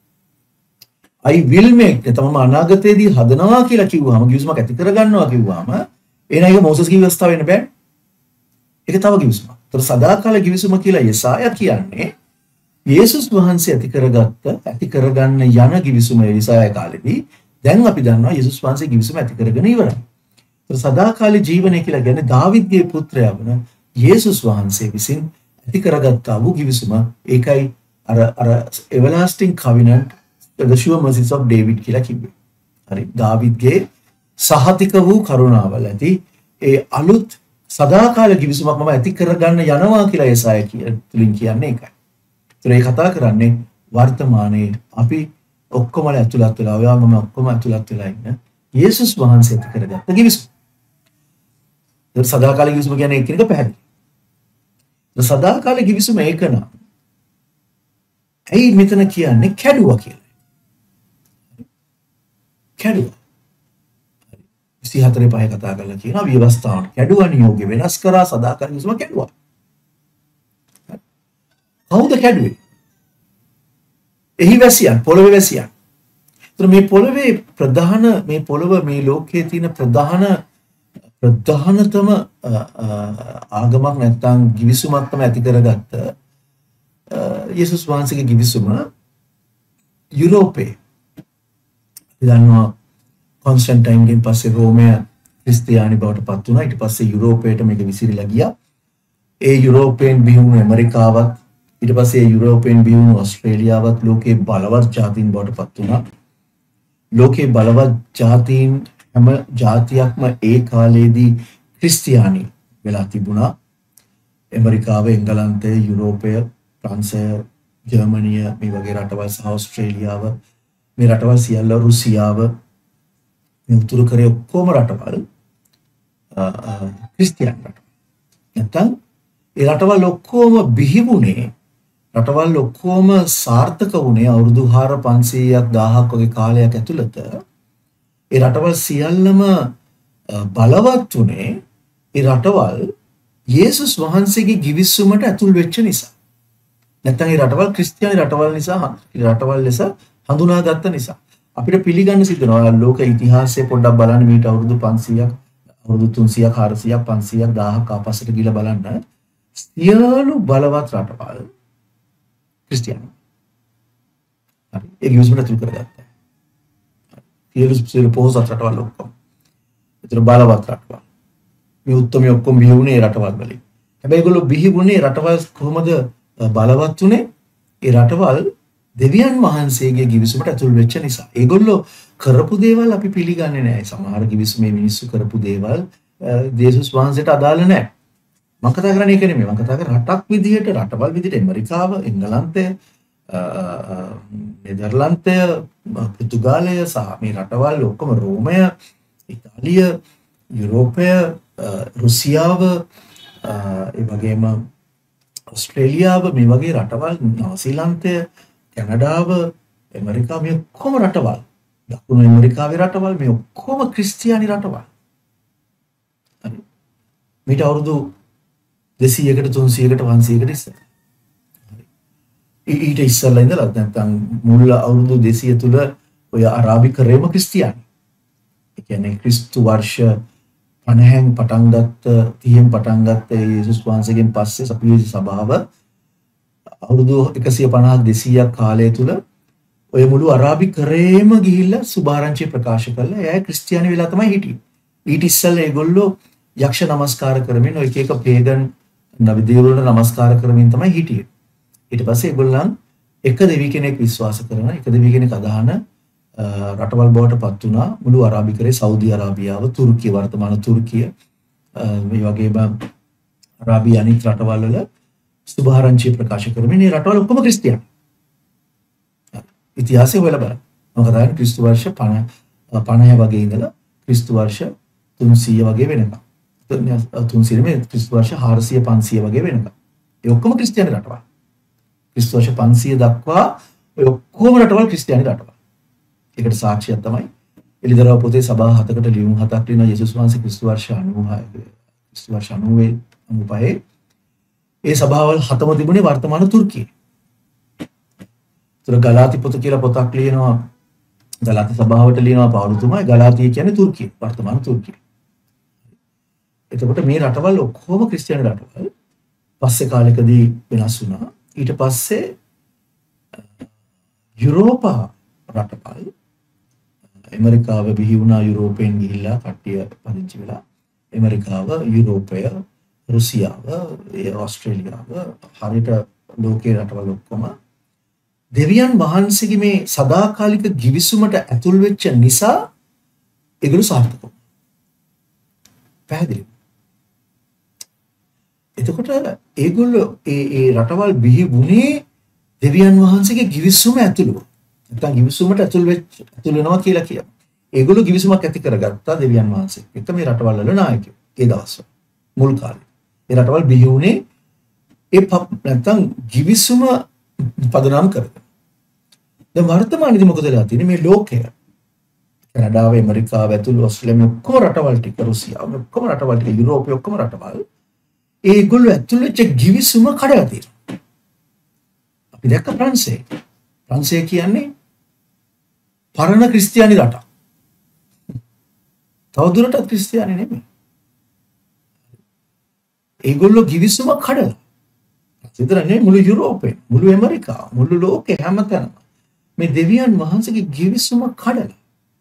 I will make තමම අනාගතයේදී හදනවා කියලා කිව්වම කිවිසුමක් ඇති කරගන්නවා කිව්වම එහෙනම් ඒක මෝසස්ගේ ව්‍යවස්ථාව වෙන්න බෑ. ඒක තව කිවිසුමක්. ඒතර සදාකාල කිවිසුම කියලා යෙසායා කියන්නේ යේසුස් වහන්සේ ඇති කරගත්ත ඇති කරගන්න යන givisuma ඊසායා කාලෙදී දැන් අපි දන්නවා යේසුස් වහන්සේ givisuma ඇති කරගෙන ඉවරයි. ඒත් සදාකාලික ජීවනය කියලා කියන්නේ දාවිද්ගේ පුත්‍රයා වන යේසුස් වහන්සේ විසින් ඇති කරගත්තා වූ givisuma. ඒකයි අර අර everlasting covenant the sure mercies of David කියලා කිව්වේ. හරි. දාවිද්ගේ සහතික වූ කරුණාවල ඇති ඒ අලුත් සදාකාලික givisumක් මම ඇති කරගන්න යනවා කියලා ඊසායා තුලින් කියන්නේ ඒකයි. ඒ කතා කරන්නේ වර්තමානයේ අපි ඔක්කොම ඇතුළත් වෙලා ඔයා මම ඔක්කොම ඇතුළත් වෙලා ඉන්න යේසුස් වහන්සේ ඇති කරගත්ත givisum. ඒ සදාකාලික givisum කියන්නේ ඒක එක පැහැදිලි. ඒ සදාකාලික givisum ඒක නා. ඇයි මෙතන කියන්නේ කැඩුවා කියලා. කැඩුවා. විසිහතර පහේ කතා කරලා කියනවා ව්‍යවස්ථාවට කැඩුවා නියෝගය වෙනස් කරා සදාකාලික givisum කැඩුවා. කවුද කැඩුවේ? එහි වැසියන්, පොළවේ වැසියන්. ඒතර මේ පොළවේ ප්‍රධාන මේ පොළව මේ ලෝකයේ තියෙන ප්‍රධාන ප්‍රධානතම ආගමක් නැත්නම් givisumක් තමයි ඇති කරගත්ත යේසුස් වහන්සේගේ givisum යුරෝපේ. දන්නවා කොන්ස්ටන්ටයින්ගෙන් පස්සේ රෝමය ක්‍රිස්තියානි බවට පත් වුණා. ඊට පස්සේ යුරෝපයට මේක විසිරීලා ගියා. ඒ යුරෝපයෙන් බිහිවුණු ඇමරිකාවත් ඊට පස්සේ යුරෝපයෙන් බිහිවුණු ඕස්ට්‍රේලියාවත් ලෝකේ බලවත් ජාතීන් බවට පත් වුණා. ලෝකේ බලවත් ජාතීන් හැම ජාතියක්ම ඒ කාලේදී ක්‍රිස්තියානි වෙලා තිබුණා. ඇමරිකාව, එංගලන්තය, යුරෝපය, ප්‍රංශය, ජර්මනිය මේ වගේ රටවල් සහ ඕස්ට්‍රේලියාව මේ රටවල් සියල්ල රුසියාව මේ උතුරු කොරිය ඔක්කොම රටවල් ක්‍රිස්තියානි රටවල්. නැත්නම් ඒ රටවල් ඔක්කොම බිහි වුණේ රටවල් ඔක්කොම සාර්ථක වුණේ අවුරුදු හාර පන්සීයක් දහයක් වගේ කාලයක් ඇතුළත. ඒ රටවල් සියල්ලම බලවත් වුණේ ඒ රටවල් යේසුස් වහන්සේගේ givisumට ඇතුල් වෙච්ච නිසා. නැත්නම් ඒ රටවල් ක්‍රිස්තියානි රටවල් නිසා රටවල් ලෙස හඳුනාගත්ත නිසා. අපිට පිළිගන්න සිද්ධ වෙනවා ලෝක ඉතිහාසයේ පොඩ්ඩක් බලන්න මීට අවුරුදු පන්සීයක් අවුරුදු තුන්සීයක් හාරසීයක් පන්සීයක් දහයක් ආපස්සට ගිහලා බලන්න සියලු බලවත් රටවල් ක්‍රිස්තියානි. හරි. ඒ givisum ඇතුල් කරගත්තා. සියලු සියලු පොහොසත් රටවල් ඔක්කොම. ඒතර බලවත් රටවල්. මේ උත්තරම ඔක්කොම බිහි වුණේ රටවල් වලින්. හැබැයි ඒගොල්ලෝ බිහි වුණේ රටවල් කොහොමද බලවත් වුණේ? ඒ රටවල් දෙවියන් වහන්සේගේ givisumට ඇතුල් වෙච්ච නිසා. ඒගොල්ලෝ කරපු දේවල් අපි පිළිගන්නේ නැහැ. සමහර givisum මේ මිනිස්සු කරපු දේවල් යේසුස් වහන්සේට අදාළ නැහැ. මම කතා කරන්නේ ඒක නෙමෙයි. මම කතා කරන්නේ රටක් විදිහට, රටවල් විදිහට ඇමරිකාව, එංගලන්තය, නෙදර්ලන්තය, පෘතුගාලය සහ මේ රටවල් ඔක්කොම රෝමය, ඉතාලිය, යුරෝපය, රුසියාව, ඒ වගේම ඕස්ට්‍රේලියාව මේ වගේ රටවල්, නවසීලන්තය, කැනඩාව, ඇමරිකාව මේ ඔක්කොම රටවල්, දකුණු ඇමරිකාවේ රටවල් මේ ඔක්කොම ක්‍රිස්තියානි රටවල්. හරි. මේට අවුරුදු දෙසීයකට තුන්සීයකට පන්සීයකට ඉස්සර. ඊට ඉස්සෙල්ලා ඉඳලා නැත්නම් මුල් අවුරුදු දෙසීය තුල ඔය අරාබිකරේම ක්‍රිස්තියානි. ඒ කියන්නේ ක්‍රිස්තු වර්ෂ පනහෙන් පටන් ගත්ත තිහෙන් පටන් ගත්ත යේසුස් වහන්සේගෙන් පස්සේ සපියෝජි සභාව අවුරුදු එකසිය පනහක් දෙසීයක් කාලය තුල ඔය මුළු අරාබිකරේම ගිහිල්ලා සුභාරංචිය ප්‍රකාශ කළා. එයා ක්‍රිස්තියානි වෙලා තමයි හිටියේ. ඊට ඉස්සෙල්ලා ඒගොල්ලෝ යක්ෂ නමස්කාර කරමින් ඔය එක එක පේගන් නබි දෙවිවරුන්ට නමස්කාර කරමින් තමයි හිටියේ. ඊට පස්සේ ඒගොල්ලන් එක දෙවි කෙනෙක් විශ්වාස කරන එක දෙවි කෙනෙක් අදහන රටවල් බවට පත් වුණා. මුළු අරාබිකරේ සෞදි අරාබියාව, තුර්කිය, වර්තමාන තුර්කිය මේ වගේම අරාබිය අනිත් රටවල් වල සුභාරංචිය ප්‍රකාශ කරමින් මේ රටවල් ඔක්කොම ක්‍රිස්තියානි. ඉතිහාසය හොයලා බලන්න. මොකද අර ක්‍රිස්තු වර්ෂ පනහ වගේ ඉඳලා ක්‍රිස්තු වර්ෂ තුන්සීය වගේ වෙනකම්. තුන්සීය නෙමෙයි ක්‍රිස්තු වර්ෂ හාරසීය පන්සීය වගේ වෙනකම්. ඒ ඔක්කොම ක්‍රිස්තියානි රටවල්. ක්‍රිස්තු වර්ෂ පන්සීය දක්වා ඔය ඔක්කොම රටවල් ක්‍රිස්තියානි රටවල්. ඒකට සාක්ෂියක් තමයි එළිදරව් පොතේ සභා හතකට ලියුම් හතක් ලියන යේසුස් වහන්සේ ක්‍රිස්තු වර්ෂ අනූහය ක්‍රිස්තු වර්ෂ අනූවේ අනූපහේ ඒ සභාවල් හතම තිබුණේ වර්තමාන තුර්කියේ. ඒතර ගලාති පොත කියලා පොතක් ලියනවා ගලාති සභාවට ලියනවා පවුලුතුමා. ගලාතිය කියන්නේ තුර්කිය, වර්තමාන තුර්කිය. එතකොට මේ රටවල් ඔක්කොම ක්‍රිස්තියානි රටවල්. පස්සේ කාලෙකදී වෙනස් වුණා. ඊට පස්සේ යුරෝපා රටවල් ඇමරිකාව බිහි වුණා යුරෝපයෙන් ගිහිල්ලා කට්ටිය පදිංචි වෙලා ඇමරිකාව යුරෝපය රුසියාව ඒ ඕස්ට්‍රේලියාව හරියට ලෝකේ රටවල් ඔක්කොම දෙවියන් වහන්සේගේ මේ සදාකාලික givisumට ඇතුල් වෙච්ච නිසා ඒගොල්ලෝ සාර්ථක වුණා. පැහැදිලි. එතකොට ඒගොල්ලෝ ඒ ඒ රටවල් බිහි වුණේ දෙවියන් වහන්සේගේ givisum ඇතුළුව. නැත්නම් givisumට ඇතුල් වෙච්ච ඇතුල් වෙනවා කියලා කියනවා. ඒගොල්ලෝ givisumක් ඇති කරගත්තා දෙවියන් වහන්සේ. එක මේ රටවල් වල නායකයෝ ඒ දවස්වල මුල් කාලේ. ඒ රටවල් බිහි වුණේ ඒ නැත්නම් givisum පදනම් කරගෙන. දැන් වර්තමානයේදී මොකද වෙලා තියෙන්නේ මේ ලෝකය? කැනඩාව, ඇමරිකාව ඇතුළු ඕස්ට්‍රේලියාව ඔක්කොම රටවල් ටික, රුසියාව ඔක්කොම රටවල් ටික, යුරෝපය ඔක්කොම රටවල් ඒගොල්ලෝ ඇතුළු වෙච්ච givisum කඩලා තියෙනවා. අපි දැක්ක ප්‍රංශේ. ප්‍රංශය කියන්නේ පරණ ක්‍රිස්තියානි රටක්. තවදුරටත් ක්‍රිස්තියානි නෙමෙයි. ඒගොල්ලෝ givisum කඩලා. සිතරන්නේ මුළු යුරෝපේ, මුළු ඇමරිකාව, මුළු ලෝකේ හැමතැනම මේ දෙවියන් වහන්සේගේ givisum කඩලා.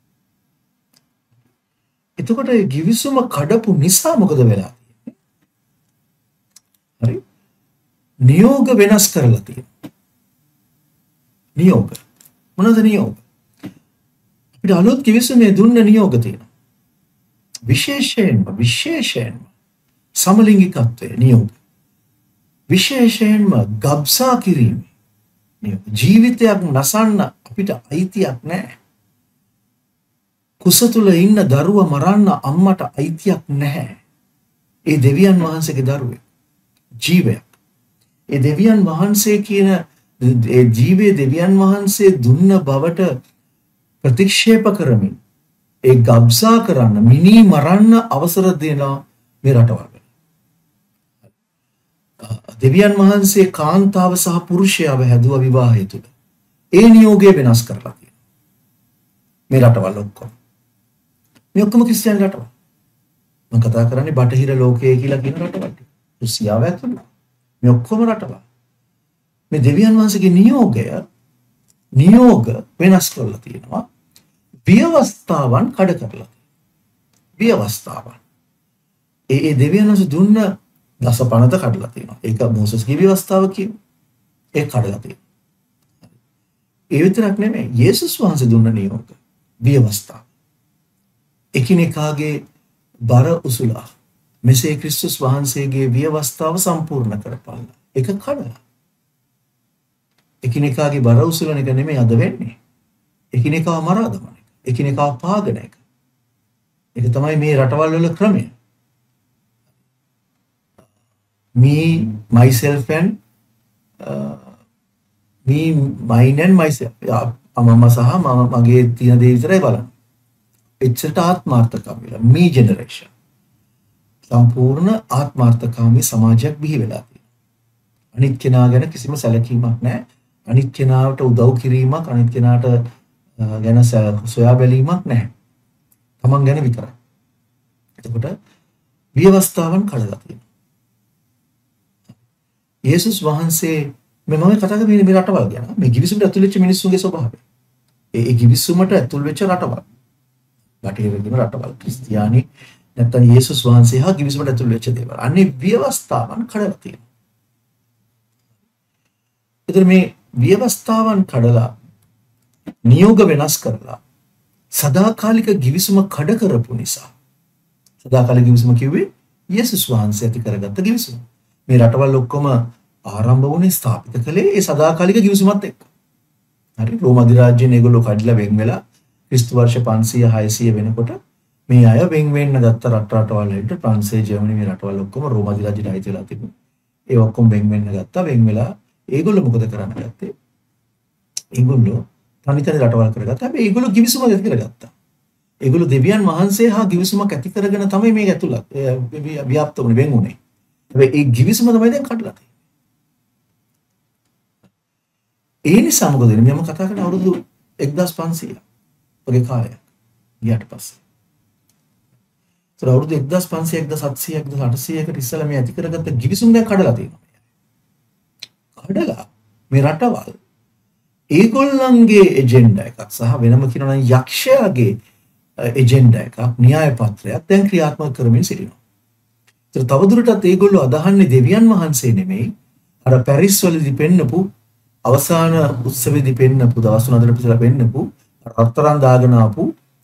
එතකොට ඒ givisum කඩපු නිසා මොකද වෙලා තියෙන්නේ? හරි? නියෝග වෙනස් කරලා තියෙනවා. නියෝග. මොනවද නියෝග? අපිට අලුත් givisum දුන්න නියෝග තියෙනවා. විශේෂයෙන්ම විශේෂයෙන්ම සමලිංගිකත්වයේ නියෝග. විශේෂයෙන්ම ගබ්සා කිරීම. ජීවිතයක් නසන්න අපිට අයිතියක් නැහැ. කුස තුල ඉන්න දරුවා මරන්න අම්මට අයිතියක් නැහැ. ඒ දෙවියන් වහන්සේගේ දරුවෙක්. ජීවයක්. ඒ දෙවියන් වහන්සේ කියන ඒ ජීවේ දෙවියන් වහන්සේ දුන්න බවට ප්‍රතික්ෂේප කරමින් ඒ ගබ්සා කරන්න මිනි මරන්න අවසර දෙනවා මේ රටවල්. දෙවියන් වහන්සේ කාන්තාව සහ පුරුෂයාව හැදුවා විවාහය තුළ. ඒ නියෝගය වෙනස් කරලා තියෙනවා. මේ රටවල් ඔක්කොම. මේ ඔක්කොම ක්‍රිස්තියානි රටවල්. මම කතා කරන්නේ බටහිර ලෝකයේ කියලා කියන රටවල් ටික. රුසියාව ඇතුළු. මේ ඔක්කොම රටවල්. මේ දෙවියන් වහන්සේගේ නියෝගය නියෝග වෙනස් කරලා තියෙනවා. ව්‍යවස්ථාවන් කඩ කරලා තියෙනවා. ව්‍යවස්ථාවන්. ඒ ඒ දෙවියන් වහන්සේ දුන්න දස පනත කඩලා තියෙනවා. ඒක මෝසස්ගේ ව්‍යවස්ථාව කියමු. ඒක කඩලා තියෙනවා. ඒ විතරක් නෙමෙයි. යේසුස් වහන්සේ දුන්න නියෝග ව්‍යවස්ථාව. එකිනෙකාගේ බර උසුලා මෙසේ ක්‍රිස්තුස් වහන්සේගේ ව්‍යවස්ථාව සම්පූර්ණ කරපළා. ඒක කඩලා. එකිනෙකාගේ බර උසුලන එක නෙමෙයි අද වෙන්නේ. එකිනෙකාව මරා දමන එක. එකිනෙකාව පාගන එක. ඒක තමයි මේ රටවල් වල ක්‍රමය. me myself and uh, me mine and myself මම සහ මම මගේ තියෙන දේ විතරයි බලන්නේ. එච්චරට ආත්මාර්ථකාමී me generation සම්පූර්ණ ආත්මාර්ථකාමී සමාජයක් බිහි වෙලා තියෙනවා. අනිත් කෙනා ගැන කිසිම සැලකීමක් නැහැ. අනිත් කෙනාට උදව් කිරීමක්, අනිත් කෙනාට ගැන සොයා බැලීමක් නැහැ. තමන් ගැන විතරයි. එතකොට ව්‍යවස්ථාවන් කඩලා තියෙනවා. යේසුස් වහන්සේ මම කතා කරන්නේ මේ රටවල් ගැන. මේ givisumට ඇතුල් වෙච්ච මිනිස්සුන්ගේ ස්වභාවය. ඒ ඒ givisumට ඇතුල් වෙච්ච රටවල්. බටහිර කියන රටවල් ක්‍රිස්තියානි නැත්නම් යේසුස් වහන්සේ හා givisumට ඇතුල් වෙච්ච දේවල්. අන්නේ ව්‍යවස්ථාවන් කඩලා තියෙනවා. ඒතර මේ ව්‍යවස්ථාවන් කඩලා නියෝග වෙනස් කරලා සදාකාලික givisum කඩ කරපු නිසා සදාකාලික givisum කිව්වේ යේසුස් වහන්සේ ඇති කරගත්ත givisum. මේ රටවල් ඔක්කොම ආරම්භ වුණේ ස්ථාපිත කළේ ඒ සදාකාලික givisumත් එක්ක. හරි රෝම අධිරාජ්‍යයෙන් ඒගොල්ලෝ කඩලා වෙන් වෙලා ක්‍රිස්තු වර්ෂ පන්සිය හයසිය වෙනකොට මේ අය වෙන් වෙන්න ගත්ත රට රටවල් වලට ප්‍රංශය ජර්මනි මේ රටවල් ඔක්කොම රෝම අධිරාජ්‍යයට අයිති වෙලා තිබුණා. ඒ ඔක්කොම වෙන් වෙන්න ගත්තා. වෙන් වෙලා ඒගොල්ලෝ මොකද කරන්න ගත්තේ? ඒගොල්ලෝ තනිතනි රටවල් කරගත්තා. හැබැයි ඒගොල්ලෝ givisum ඇති කරගත්තා. ඒගොල්ලෝ දෙවියන් වහන්සේ හා givisumක් ඇති කරගෙන තමයි මේක ඇතුළත් ව්‍යාප්ත වුණේ වෙන් වුණේ. හැබැයි ඒ givisum තමයි දැන් කඩලා තියෙන්නේ. ඒ නිසා මොකද වෙන්නේ? මම කතා කරන අවුරුදු එක්දාස් පන්සීය වගේ කාලයක් ගියාට පස්සේ. ඒතර අවුරුදු එක්දාස් පන්සීය එක්දාස් හත්සිය එක්දාස් අටසියකට ඉස්සෙල්ලා මේ ඇති කරගත්ත givisum දැන් කඩලා තියෙනවා. කඩලා මේ රටවල් ඒගොල්ලන්ගේ එජෙන්ඩා එකක් සහ වෙනම කියනවා නම් යක්ෂයාගේ එජෙන්ඩා එකක් න්‍යාය පත්‍රයක් දැන් ක්‍රියාත්මක කරමින් සිටිනවා. ඒතර තවදුරටත් ඒගොල්ලෝ අදහන්නේ දෙවියන් වහන්සේ නෙමෙයි අර පැරිස් වලදී පෙන්නපු අවසාන උත්සවෙදී පෙන්නපු දවස් තුනකට ඉස්සෙල්ලා පෙන්නපු රත්තරන් දාගෙන ආපු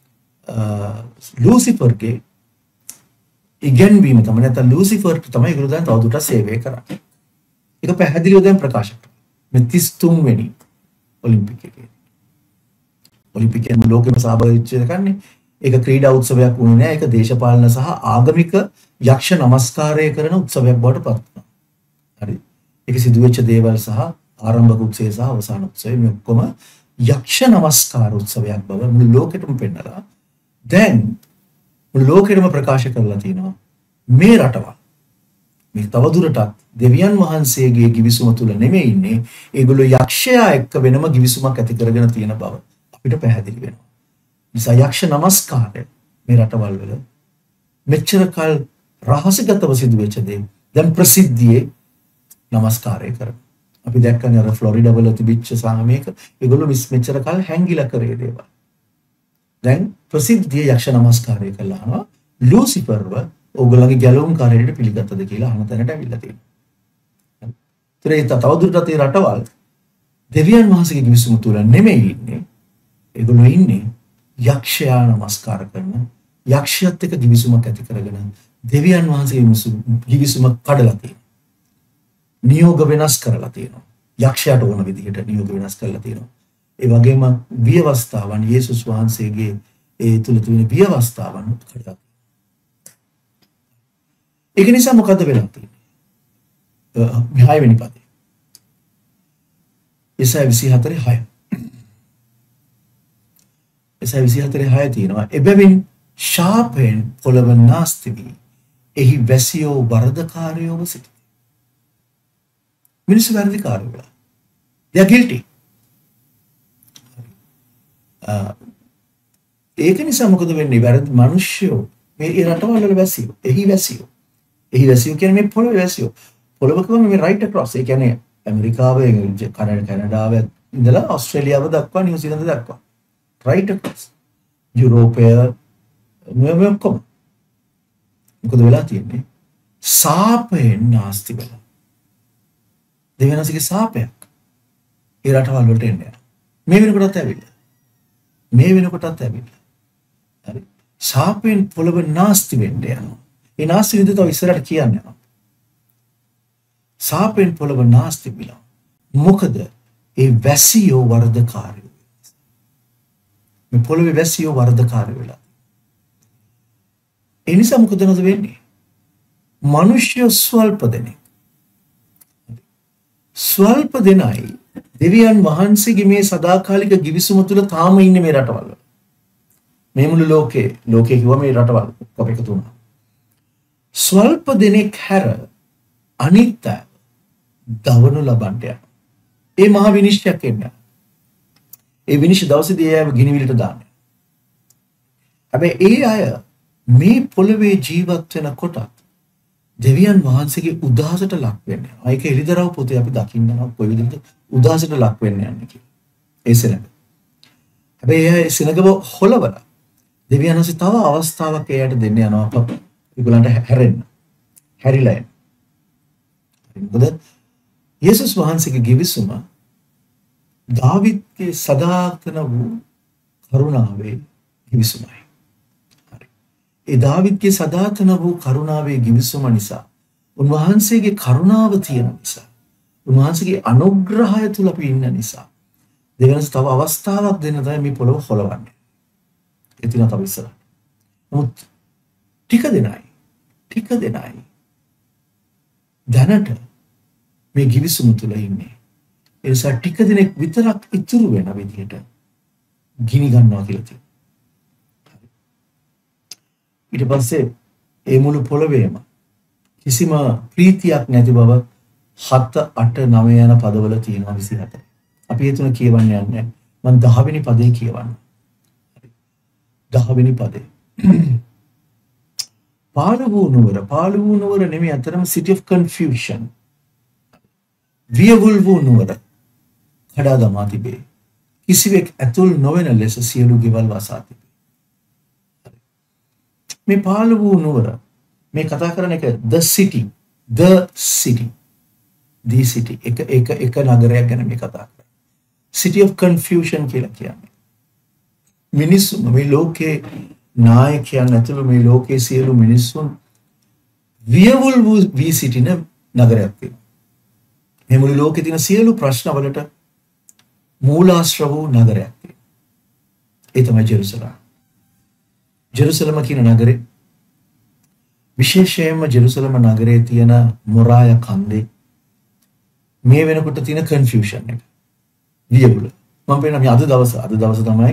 ලූසිෆර්ගේ ඉගෙන්වීම තමයි නැත්නම් ලූසිෆර්ට තමයි ඒගොල්ලෝ දැන් තවදුරටත් සේවය කරන්නේ. ඒක පැහැදිලිව දැන් ප්‍රකාශ කරනවා. මේ තිස් තුන් වෙනි ඔලිම්පික් එකේ. ඔලිම්පික් එකේ ලෝකෙම සහභාගී වෙන්නේ. ඒක ක්‍රීඩා උත්සවයක් වුණේ නෑ. ඒක දේශපාලන සහ ආගමික යක්ෂ නමස්කාරය කරන උත්සවයක් බවට පත් වුණා. හරි. ඒක සිදුවෙච්ච දේවල් සහ ආරම්භක උත්සවය සහ අවසාන උත්සවය මේ ඔක්කොම යක්ෂ නමස්කාර උත්සවයක් බව මුළු ලෝකෙටම පෙන්නලා දැන් මුළු ලෝකෙටම ප්‍රකාශ කරලා තිනවා මේ රටවල් මේ තවදුරටත් දෙවියන් වහන්සේගේ ගිවිසුම තුල නෙමෙයි ඉන්නේ. ඒගොල්ලෝ යක්ෂයා එක්ක වෙනම ගිවිසුමක් ඇති කරගෙන තියෙන බව අපිට පැහැදිලි වෙනවා. නිසා යක්ෂ නමස්කාරය මේ රටවල් වල මෙච්චර කල් රහසිගතව සිදුවෙච්ච දේ දැන් ප්‍රසිද්ධියේ නමස්කාරය කරනවා. අපි දැක්කනේ අර ෆ්ලොරිඩා වල තිබිච්ච සාමයක ඒගොල්ලෝ මෙච්චර කල් හැංගිලා කරේ දේවල්. දැන් ප්‍රසිද්ධියේ යක්ෂ නමස්කාරය කළාම ලූසිෆර්ව ඕගොල්ලන්ගේ ගැලවුම් කාර්යයට පිළිගත්තද කියලා අහන තැනට ඇවිල්ලා තියෙනවා. ඒ තවදුරටත් ඒ රටවල් දෙවියන් වහන්සේගේ ගිවිසුම තුල නෙමෙයි ඉන්නේ. ඒගොල්ලෝ ඉන්නේ යක්ෂයා නමස්කාර කරන යක්ෂයත් එක්ක ගිවිසුමක් ඇති කරගෙන දෙවියන් වහන්සේගේ ගිවිසුම කඩලා තියෙනවා. නියෝග වෙනස් කරලා තියෙනවා. යක්ෂයාට ඕන විදිහට නියෝග වෙනස් කරලා තියෙනවා. ඒ වගේම විවස්ථාවන් යේසුස් වහන්සේගේ ඒ තුල තියෙන විවස්ථාවන් කඩලා. ඒක නිසා මොකද වෙලා තියෙන්නේ? මේ හය වෙනි පදේ. එසයි විසිහතර හය. එසයි විසිහතර හය තියෙනවා. එබැවින් ශාපයෙන් පොළව නාස්ති වී එහි වැසියෝ වරදකාරයෝව සිටිති. මිනිස්සු වැරදිකාරයෝ. they are guilty. ඒක නිසා මොකද වෙන්නේ? වැරදි මිනිස්සු මේ රටවල් වල වැසියෝ. එහි වැසියෝ. එහි වැසියෝ කියන්නේ මේ පොළවේ වැසියෝ. පොළව කියවම මේ right across. ඒ කියන්නේ ඇමරිකාවේ කැනඩාව ඉඳලා ඕස්ට්‍රේලියාව දක්වා නිව්සීලන්ත දක්වා. right across. යුරෝපය මේ ඔක්කොම. මොකද වෙලා තියෙන්නේ? සාපයෙන් නාස්ති වෙලා. දෙවියන්සේගේ සාපයක්. ඒ රටවල් වලට එන්නේ. මේ වෙනකොටත් ඇවිල්ලා. මේ වෙනකොටත් ඇවිල්ලා. හරි. සාපයෙන් පොළව නාස්ති වෙන්න යනවා. ඒ නාස්ති විදිහට තව ඉස්සරහට කියන්න යනවා. සාපයෙන් පොළව නාස්ති වෙලා. මොකද ඒ වැසියෝ වරදකාරයෝ. මේ පොළවේ වැසියෝ වරදකාරයෝ වෙලා. ඒ නිසා මොකද නේද වෙන්නේ? මිනිස්සු ස්වල්ප දෙනෙක්. ස්වල්ප දෙනයි දෙවියන් වහන්සේගේ මේ සදාකාලික ගිවිසුම තුල තාම ඉන්නේ මේ රටවල් වල. මේ මුළු ලෝකේ ලෝකේ කිව්ව මේ රටවල් ඔක්කොම එකතු වුණා. ස්වල්ප දෙනෙක් හැර අනිත් අය දවනු ලබන්න යනවා. ඒ මහ විනිශ්චයක් එන්නේ. ඒ විනිශ්චය දවසේදී ඒ අය ගිනිවිලට දාන්නේ. හැබැයි ඒ අය මේ පොළවේ ජීවත් වෙනකොට දෙවියන් වහන්සේගේ උදාසට ලක් වෙන්නේ. ඒක එළිදරව් පොතේ අපි දකින්නවා කොයි විදිහට උදාසට ලක් වෙන්න යන්නේ කියලා. ඒ සෙනඟ. හැබැයි ඒ සෙනඟව හොලවලා දෙවියන් වහන්සේ තව අවස්ථාවක් එයාට දෙන්න යනවා අප ඒගොල්ලන්ට හැරෙන්න. හැරිලා එන්න. මොකද යේසුස් වහන්සේගේ ගිවිසුම දාවිද්ගේ සදාතන වූ කරුණාවේ ගිවිසුමයි. ඒ දාවිද්ගේ සදාතන වූ කරුණාවේ ගිවිසුම නිසා උන්වහන්සේගේ කරුණාව තියෙන නිසා උන්වහන්සේගේ අනුග්‍රහය තුල අපි ඉන්න නිසා දෙවියන්ස් තව අවස්ථාවක් දෙන්න තමයි මේ පොළොව හොලවන්නේ. ඒ තියන තව ඉස්සරහ. නමුත් ටික දෙනයි ටික දෙනයි දැනට මේ ගිවිසුම තුල ඉන්නේ. ඒ නිසා ටික දිනක් විතරක් ඉතුරු වෙන විදිහට ගිනි ගන්නවා කියලා තියෙනවා. ඊට පස්සේ ඒ මුළු පොළවේම කිසිම ප්‍රීතියක් නැති බව හත අට නව යන පදවල තියෙනවා විසිහත. අපි ඒ තුන කියවන්න යන්නේ. මම දහ වෙනි පදේ කියවන්න. දහ වෙනි පදේ. පාළු වූ නුවර, පාළු වූ නුවර නෙමෙයි අතරම city of confusion. වියවුල් වූ නුවර කඩා දමා තිබේ. කිසිවෙක් ඇතුල් නොවන ලෙස සියලු ගෙවල් වසා තිබේ. මේ පාළු වූ නුවර මේ කතා කරන එක the city the city the city එක එක එක නගරයක් ගැන මේ කතා කරන්නේ. city of confusion කියලා කියන්නේ. මිනිස්සු මේ ලෝකේ නායකයන් ඇතුළු මේ ලෝකයේ සියලු මිනිස්සුන් වියවුල් වූ වී සිටින නගරයක් තියෙනවා. මේ මුළු ලෝකේ තියෙන සියලු ප්‍රශ්න වලට මූලාශ්‍ර වූ නගරයක් තියෙනවා. ඒ තමයි ජෙරුසලම. ජෙරුසලම කියන නගරේ විශේෂයෙන්ම ජෙරුසලම නගරයේ තියෙන මොරාය කන්දේ මේ වෙනකොට තියෙන කන්ෆියුෂන් එක. වියවුල. මම කියනවා මේ අද දවස අද දවස තමයි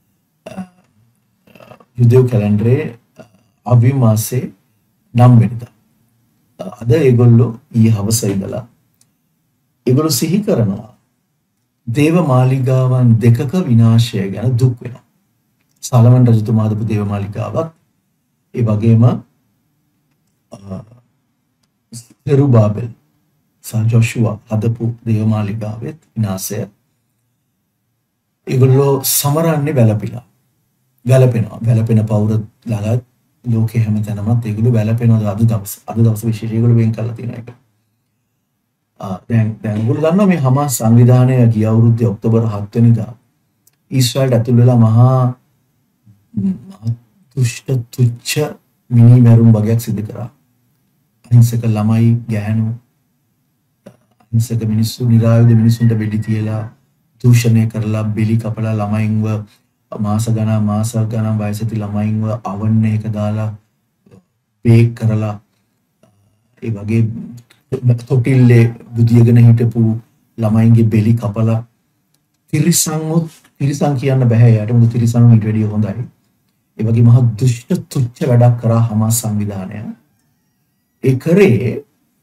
යුදෙව් කැලෙන්ඩරේ අවිව් මාසේ නව වෙනිදා. අද ඒගොල්ලෝ ඊයේ හවස ඉඳලා ඒගොල්ලෝ සිහි කරනවා දේව මාලිගාවන් දෙකක විනාශය ගැන දුක් වෙනවා. සලමන් රජතුමා හදපු දේව මාලිගාවක් ඒ වගේම සෙරුබාබෙල් සහ ජොෂුවා හදපු දේව මාලිගාවෙත් විනාශය. ඒගොල්ලෝ සමරන්නේ වැළපිලා. වැළපෙනවා. වැළපෙන පවුර ළඟ ලෝකේ හැමතැනමත් ඒගොල්ලෝ වැළපෙනවා. අද දවස් අද දවස් විශේෂ ඒගොල්ලෝ වෙන් කරලා තියෙන එක. ආ දැන් දැන් ඒගොල්ලෝ දන්නවා මේ හමාස් සංවිධානය ගිය අවුරුද්දේ ඔක්තෝබර් හත් වෙනිදා ඊශ්‍රායලට ඇතුල් වෙලා මහා දුෂ්ට තුච්ච මිනි මැරුම් වගේක් සිදු කරා. අහිංසක ළමයි ගැහැණු අහිංසක මිනිස්සු නිරායුධ මිනිස්සුන්ට වෙඩි තියලා දූෂණය කරලා බෙලි කපලා ළමයින්ව මාස ගණන් මාස ගණන් වයසති ළමයින්ව අවන්න එක දාලා බේක් කරලා ඒ වගේ තොටිල්ලේ බුදියගෙන හිටපු ළමයින්ගේ බෙලි කපලා තිරිසන්ව තිරිසන් කියන්න බෑ යාට මොකද තිරිසන් ඊට වැඩිය හොඳයි. ඒ වගේ මහ දුෂ්ට තුච්ච වැඩක් කරා හමාස් සංවිධානය. ඒ කරේ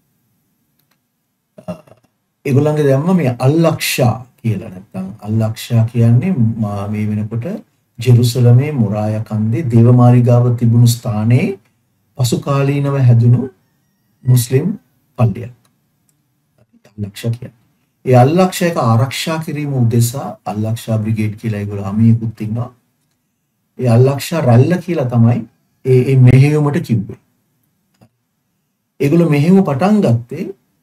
ඒගොල්ලන්ගේ දැම්ම මේ අල්ලක්ෂා කියලා නැත්නම් අල්ලක්ෂා කියන්නේ මේ වෙනකොට ජෙරුසලමේ මොරාය කන්දේ දේවමාලිගාව තිබුණු ස්ථානයේ පසු කාලීනව හැදුණු මුස්ලිම් පල්ලියක්. අල්ලක්ෂා කියන්නේ. ඒ අල්ලක්ෂා එක ආරක්ෂා කිරීම උදෙසා අල්ලක්ෂා බ්‍රිගේඩ් කියලා ඒගොල්ලෝ හමියකුත් ඉන්නවා. ඒ අල්ලක්ෂා රැල්ල කියලා තමයි ඒ ඒ මෙහෙයුමට කිව්වේ. ඒගොල්ලෝ මෙහෙයුම පටන් ගත්තේ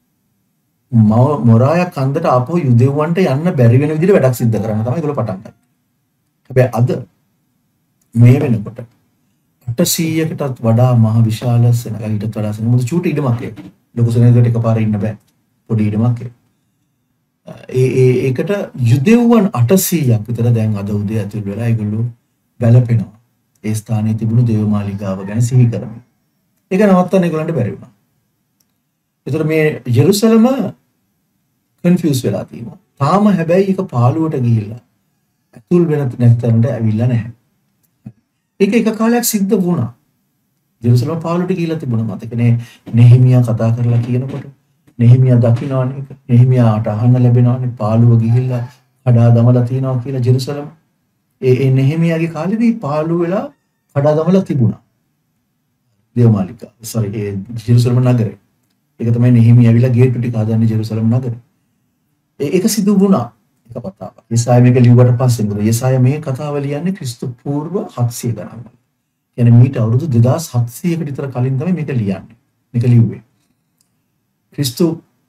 මොරාය කන්දට ආපහු යුදෙව්වන්ට යන්න බැරි වෙන විදිහට වැඩක් සිද්ධ කරන්න තමයි ඒගොල්ලෝ පටන් ගත්තේ. හැබැයි අද මේ වෙනකොට අටසීයකටත් වඩා මහ විශාල සෙනග ඊටත් වඩා සෙනග මොකද චූටි ඉඩමක් ඒක. ලොකු සෙනගකට එකපාර ඉන්න බෑ. පොඩි ඉඩමක් ඒක. ඒ ඒ ඒකට යුදෙව්වන් අටසීයක් විතර දැන් අද උදේ ඇතුල් වෙලා ඒගොල්ලෝ බැලපෙනවා. ඒ ස්ථානයේ තිබුණු දේවමාලිගාව ගැන සිහි කරමින්. ඒක නවත්තන්න ඒගොල්ලන්ට බැරි වුණා. ඒතර මේ ජෙරුසලම කන්ෆියුස් වෙලා තියෙනවා. තාම හැබැයි ඒක පාළුවට ගිහිල්ලා ඇතුල් වෙන නැත්තරන්ට ඇවිල්ලා නැහැ. ඒක එක කාලයක් සිද්ධ වුණා. ජෙරුසලම පාළුවට ගිහිල්ලා තිබුණා. මතකනේ නෙහිමියා කතා කරලා කියනකොට නෙහිමියා දකින්නවනේ ඒක. නෙහිමියාට අහන්න ලැබෙනවනේ පාළුව ගිහිල්ලා කඩා දමලා තියනවා කියලා ජෙරුසලම. ඒ ඒ නෙහිමියාගේ කාලෙදී පාළුව වෙලා කඩා දමලා තිබුණා. දේවමාලිගාව. sorry ඒ ජෙරුසලම නගරේ. ඒක තමයි නෙහිමියා ඇවිල්ලා ගේට්ටු ටික හදන්නේ ජෙරුසලම් නගරේ. ඒක සිදු වුණා. එක කතාවක්. යසාය මේක ලියුවට පස්සේ මොකද යසාය මේ කතාව ලියන්නේ ක්‍රිස්තු පූර්ව හත්සිය ගණන් වල. කියන්නේ මීට අවුරුදු දෙදාස් හත්සියකට විතර කලින් තමයි මේක ලියන්නේ. මේක ලිව්වේ. ක්‍රිස්තු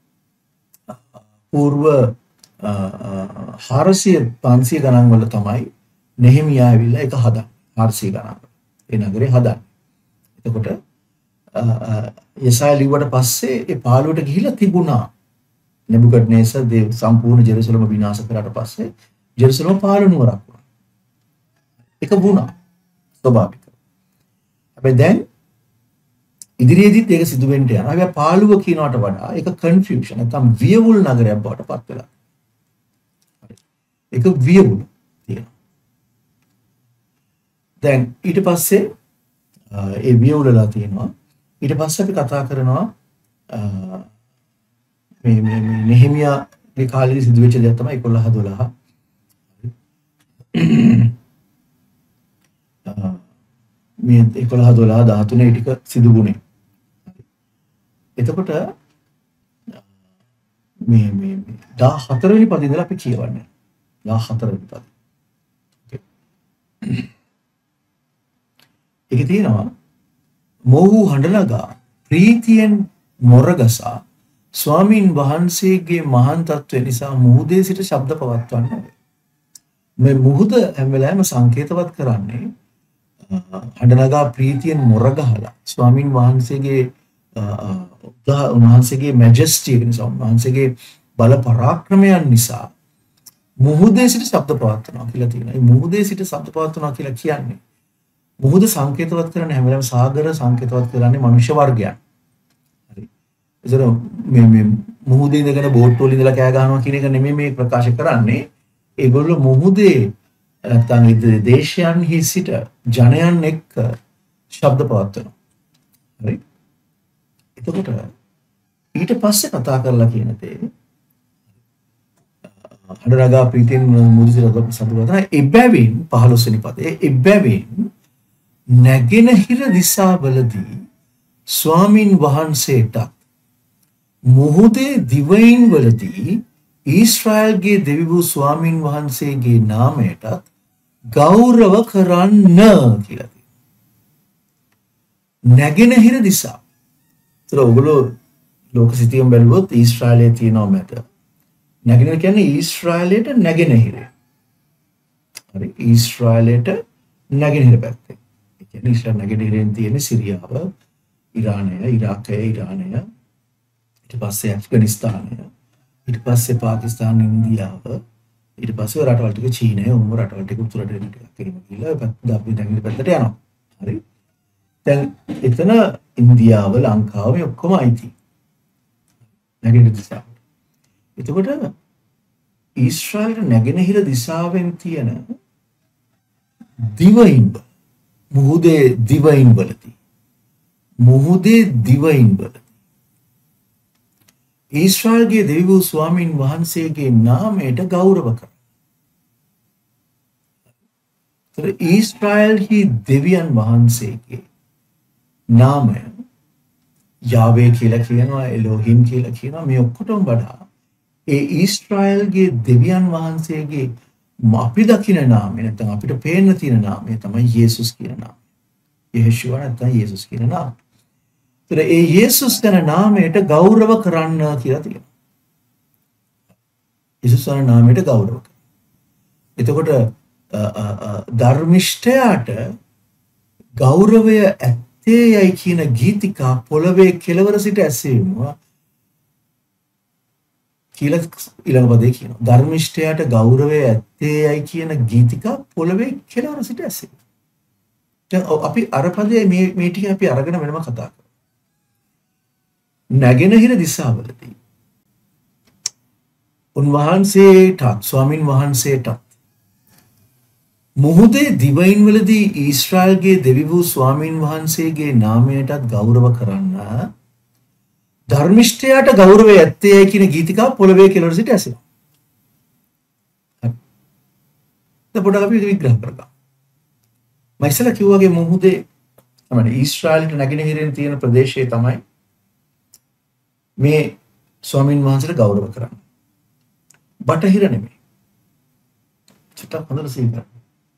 පූර්ව හාරසිය පන්සිය ගණන් වල තමයි නෙහිමියා ඇවිල්ලා ඒක හදන්නේ. හාරසිය ගණන් වල. ඒ නගරේ හදන්නේ. එතකොට යසාය ලිව්වට පස්සේ ඒ පාළුවට ගිහිලා තිබුණා. නෙබුකඩ්නේසර් දේව සම්පූර්ණ ජෙරුසලම විනාශ කරාට පස්සේ ජෙරුසලම පාළු නුවරක් වුණා. ඒක වුණා. ස්වභාවික. හැබැයි දැන් ඉදිරියේදීත් ඒක සිදු වෙන්න යනවා. හැබැයි පාළුව කියනවට වඩා ඒක කන්ෆියුෂන් නැත්නම් වියවුල් නගරයක් බවට පත් වෙලා. ඒක වියවුල් තියෙනවා. දැන් ඊට පස්සේ ඒ වියවුලලා තියෙනවා. ඊට පස්සේ අපි කතා කරනවා මේ මේ මේ නෙහිමියාගේ කාලේ සිදු වෙච්ච දේ තමයි එකොළහ දොළහ. මේ එකොළහ දොළහ දහතුනේ ටික සිදු වුණේ. එතකොට මේ මේ දහහතර වෙනි පද ඉඳලා අපි කියවන්නේ. දාහතර වෙනි පදේ. ඒක තියෙනවා මොහු හඬනගා ප්‍රීතියෙන් මොරගසා ස්වාමින් වහන්සේගේ මහාන් තත්ත්වය නිසා මුහුදේ සිට ශබ්ද පවත්වන්න ඕනේ. මේ මුහුද හැම වෙලාවෙම සංකේතවත් කරන්නේ හඬනගා ප්‍රීතියෙන් මොරගහලා ස්වාමින් වහන්සේගේ උන්වහන්සේගේ මැජෙස්ටි එක නිසා උන්වහන්සේගේ බල පරාක්‍රමයන් නිසා මුහුදේ සිට ශබ්ද පවත්වනවා කියලා තියෙනවා. මේ මුහුදේ සිට ශබ්ද පවත්වනවා කියලා කියන්නේ මුහුද සංකේතවත් කරන්නේ හැම වෙලාවෙම සාගර සංකේතවත් කරන්නේ මනුෂ්‍ය වර්ගයන්. හරි. ඒතර මේ මේ මුහුදේ ඉඳගෙන බෝට් වල ඉඳලා කෑ ගහනවා කියන එක නෙමෙයි මේ ප්‍රකාශ කරන්නේ. ඒගොල්ලෝ මුහුදේ නැත්නම් දේශයන්හි සිට ජනයන් එක්ක ශබ්ද පවත්වනවා. හරි. එතකොට ඊට පස්සේ කතා කරලා කියන දේ හඬනගා ප්‍රීතියෙන් මුහුදේ සිට ශබ්ද පවත්වනවා. එබැවින් පහළොස් වෙනි පදේ එබැවින් නැගෙනහිර දිසාවලදී ස්වාමින් වහන්සේට මුහුදේ දිවයින් වලදී ඊශ්‍රායල්ගේ දෙවි වූ ස්වාමින් වහන්සේගේ නාමයට ගෞරව කරන්න කියලා තියෙනවා. නැගෙනහිර දිසා. ඒතර ඔයගොල්ලෝ ලෝක සිතියම් බැලුවොත් ඊශ්‍රායලයේ තියෙනවා මැද. නැගෙනහිර කියන්නේ ඊශ්‍රායලයට නැගෙනහිර. හරි ඊශ්‍රායලයට නැගෙනහිර පැත්තේ. ඒ කියන්නේ ඊශ්‍රායල නැගෙනහිරෙන් තියෙන සිරියාව, ඉරානය, ඉරාකය, ඉරානය, ඊට පස්සේ ඇෆ්ගනිස්තානය, ඊට පස්සේ පාකිස්තාන, ඉන්දියාව, ඊට පස්සේ රටවල් ටික චීනය, උඹ රටවල් ටික උතුරට එන ටිකක් එහෙම ගිහලා පැත්ත අපි නැගෙනහිර පැත්තට යනවා. හරි. දැන් එතන ඉන්දියාව, ලංකාව මේ ඔක්කොම අයිති. නැගෙනහිර දිශාව. එතකොට ඊශ්‍රායල නැගෙනහිර දිශාවෙන් තියෙන දිවයින් මුහුදේ දිවයින් වලදී මුහුදේ දිවයින් වලදී ඊශ්‍රායල්ගේ දෙවි වූ ස්වාමින් වහන්සේගේ නාමයට ගෞරව කරනවා. ඒතර ඊශ්‍රායල්හි දෙවියන් වහන්සේගේ නාමය යාවේ කියලා කියනවා, එලෝහිම් කියලා කියනවා. මේ ඔක්කොටම වඩා ඒ ඊශ්‍රායල්ගේ දෙවියන් වහන්සේගේ අපි දකින නාමය නැත්නම් අපිට පේන්න තියෙන නාමය තමයි යේසුස් කියන නාමය. යේෂුවා නැත්නම් යේසුස් කියන නාමය. ඒතර ඒ යේසුස් කියන නාමයට ගෞරව කරන්න කියලා තියෙනවා. යේසුස් කියන නාමයට ගෞරව කරන්න. එතකොට ධර්මිෂ්ඨයාට ගෞරවය ඇත්තේයයි කියන ගීතිකා පොළවේ කෙළවර සිට ඇසෙනවා කියලා ඊළඟ පදේ කියනවා. ධර්මිෂ්ඨයාට ගෞරවය ඇත්තේයයි කියන ගීතිකා පොළවේ කෙළවර සිට ඇසෙනවා. දැන් අපි අර පදේ මේ මේ ටික අපි අරගෙන වෙනම කතා කරමු. නැගෙනහිර දිසාවලදී උන්වහන්සේට ස්වාමින් වහන්සේට මුහුදේ දිවයින් වලදී ඊශ්‍රායල්ගේ දෙවි වූ ස්වාමින් වහන්සේගේ නාමයටත් ගෞරව කරන්න ධර්මිෂ්ඨයාට ගෞරවය ඇත්තේ කියන ගීතිකා පොළවේ කෙළවර සිට ඇසෙනවා. දැන් පොඩ්ඩක් අපි විග්‍රහ කරගමු. මම ඉස්සෙල්ලා කිව්වාගේ මුහුදේ තමයි ඊශ්‍රායලට නැගෙනහිරින් තියෙන ප්‍රදේශය තමයි මේ ස්වාමින් වහන්සේට ගෞරව කරන්නේ. බටහිර නෙමෙයි. චුට්ටක් හොඳට සිහි කරගන්න.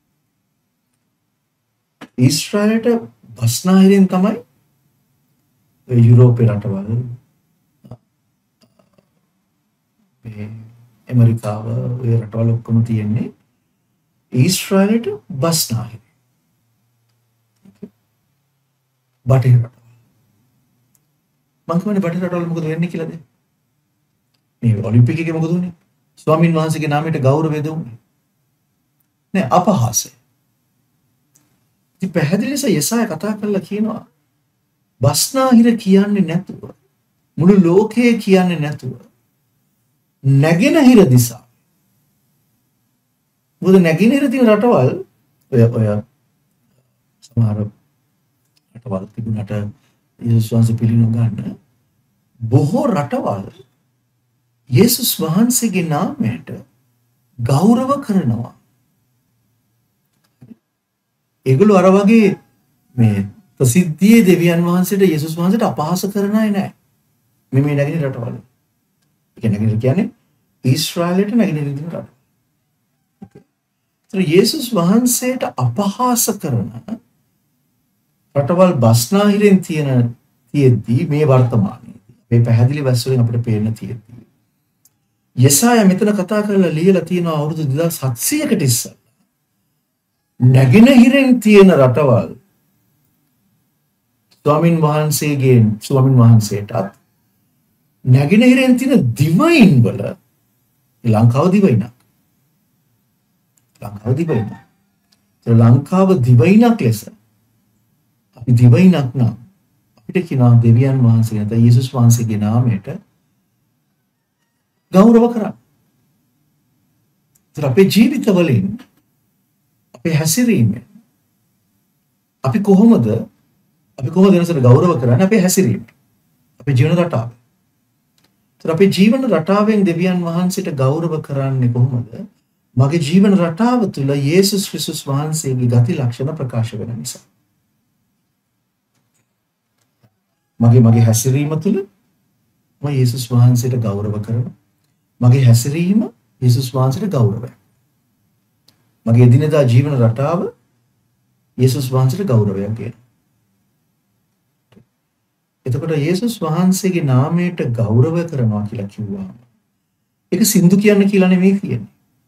ඊශ්‍රායලට බස්නාහිරින් තමයි යුරෝපේ රටවල් මේ ඇමරිකාව ඔය රටවල් ඔක්කොම තියෙන්නේ ඊශ්‍රායලට බස්නාහිර. බටහිර රටවල්. මම කියන්නේ බටහිර රටවල් මොකද වෙන්නේ කියලාද? මේ ඔලිම්පික් එකේ මොකද වුනේ? ස්වාමින් වහන්සේගේ නාමයට ගෞරවය දුන්නේ. නෑ අපහාසය. ඉතින් පැහැදිලි ලෙස යසාය කතා කරලා කියනවා බස්නාහිර කියන්නේ නැතුව මුළු ලෝකයේ කියන්නේ නැතුව නැගෙනහිර දිසා. මොකද නැගෙනහිර තියෙන රටවල් ඔය ඔය සමහර රටවල් තිබුණාට යේසුස් වහන්සේ පිළිනො ගන්න බොහෝ රටවල් යේසුස් වහන්සේගේ නාමයට ගෞරව කරනවා. ඒගොල්ලෝ අර වගේ මේ ප්‍රසිද්ධියේ දෙවියන් වහන්සේට යේසුස් වහන්සේට අපහාස කරන අය නෑ. මේ මේ නැගෙනහිර රටවල. ඒ කියන්නේ කියන්නේ ඊශ්‍රායලයට නැගෙනහිර දින රට. යේසුස් වහන්සේට අපහාස කරන රටවල් බස්නාහිරෙන් තියෙන තියෙද්දී මේ වර්තමානයේදී මේ පැහැදිලි වැස් වලින් අපිට පේන්න තියෙද්දී යෙසායා මෙතන කතා කරලා ලියලා තියෙනවා අවුරුදු දෙදාස් හත්සියයකට ඉස්සෙල්ලා නැගෙනහිරෙන් තියෙන රටවල් ස්වාමින් වහන්සේගෙන් ස්වාමින් වහන්සේටත් නැගෙනහිරෙන් තියෙන දිවයින් වල ලංකාව දිවයිනක් ලංකාව දිවයිනක් ඒ ලංකාව දිවයිනක් ලෙස අපි දිවයිනක් නම් අපිට කියනවා දෙවියන් වහන්සේ නැත්නම් යේසුස් වහන්සේගේ නාමයට ගෞරව කරා. ඒත් අපේ ජීවිතවලින් අපේ හැසිරීමෙන් අපි කොහොමද අපි කොහොමද වෙනසට ගෞරව කරන්නේ අපේ හැසිරීම අපේ ජීවන රටාව. ඒත් අපේ ජීවන රටාවෙන් දෙවියන් වහන්සේට ගෞරව කරන්නේ කොහොමද? මගේ ජීවන රටාව තුළ යේසුස් ක්‍රිස්තුස් වහන්සේගේ ගති ලක්ෂණ ප්‍රකාශ වෙන නිසා. මගේ මගේ හැසිරීම තුළ මම යේසුස් වහන්සේට ගෞරව කරනවා. මගේ හැසිරීම යේසුස් වහන්සේට ගෞරවයි. මගේ එදිනෙදා ජීවන රටාව යේසුස් වහන්සේට ගෞරවයක් කියන. එතකොට යේසුස් වහන්සේගේ නාමයට ගෞරව කරනවා කියලා කිව්වම ඒක සින්දු කියන්න කියලා නෙමෙයි කියන්නේ.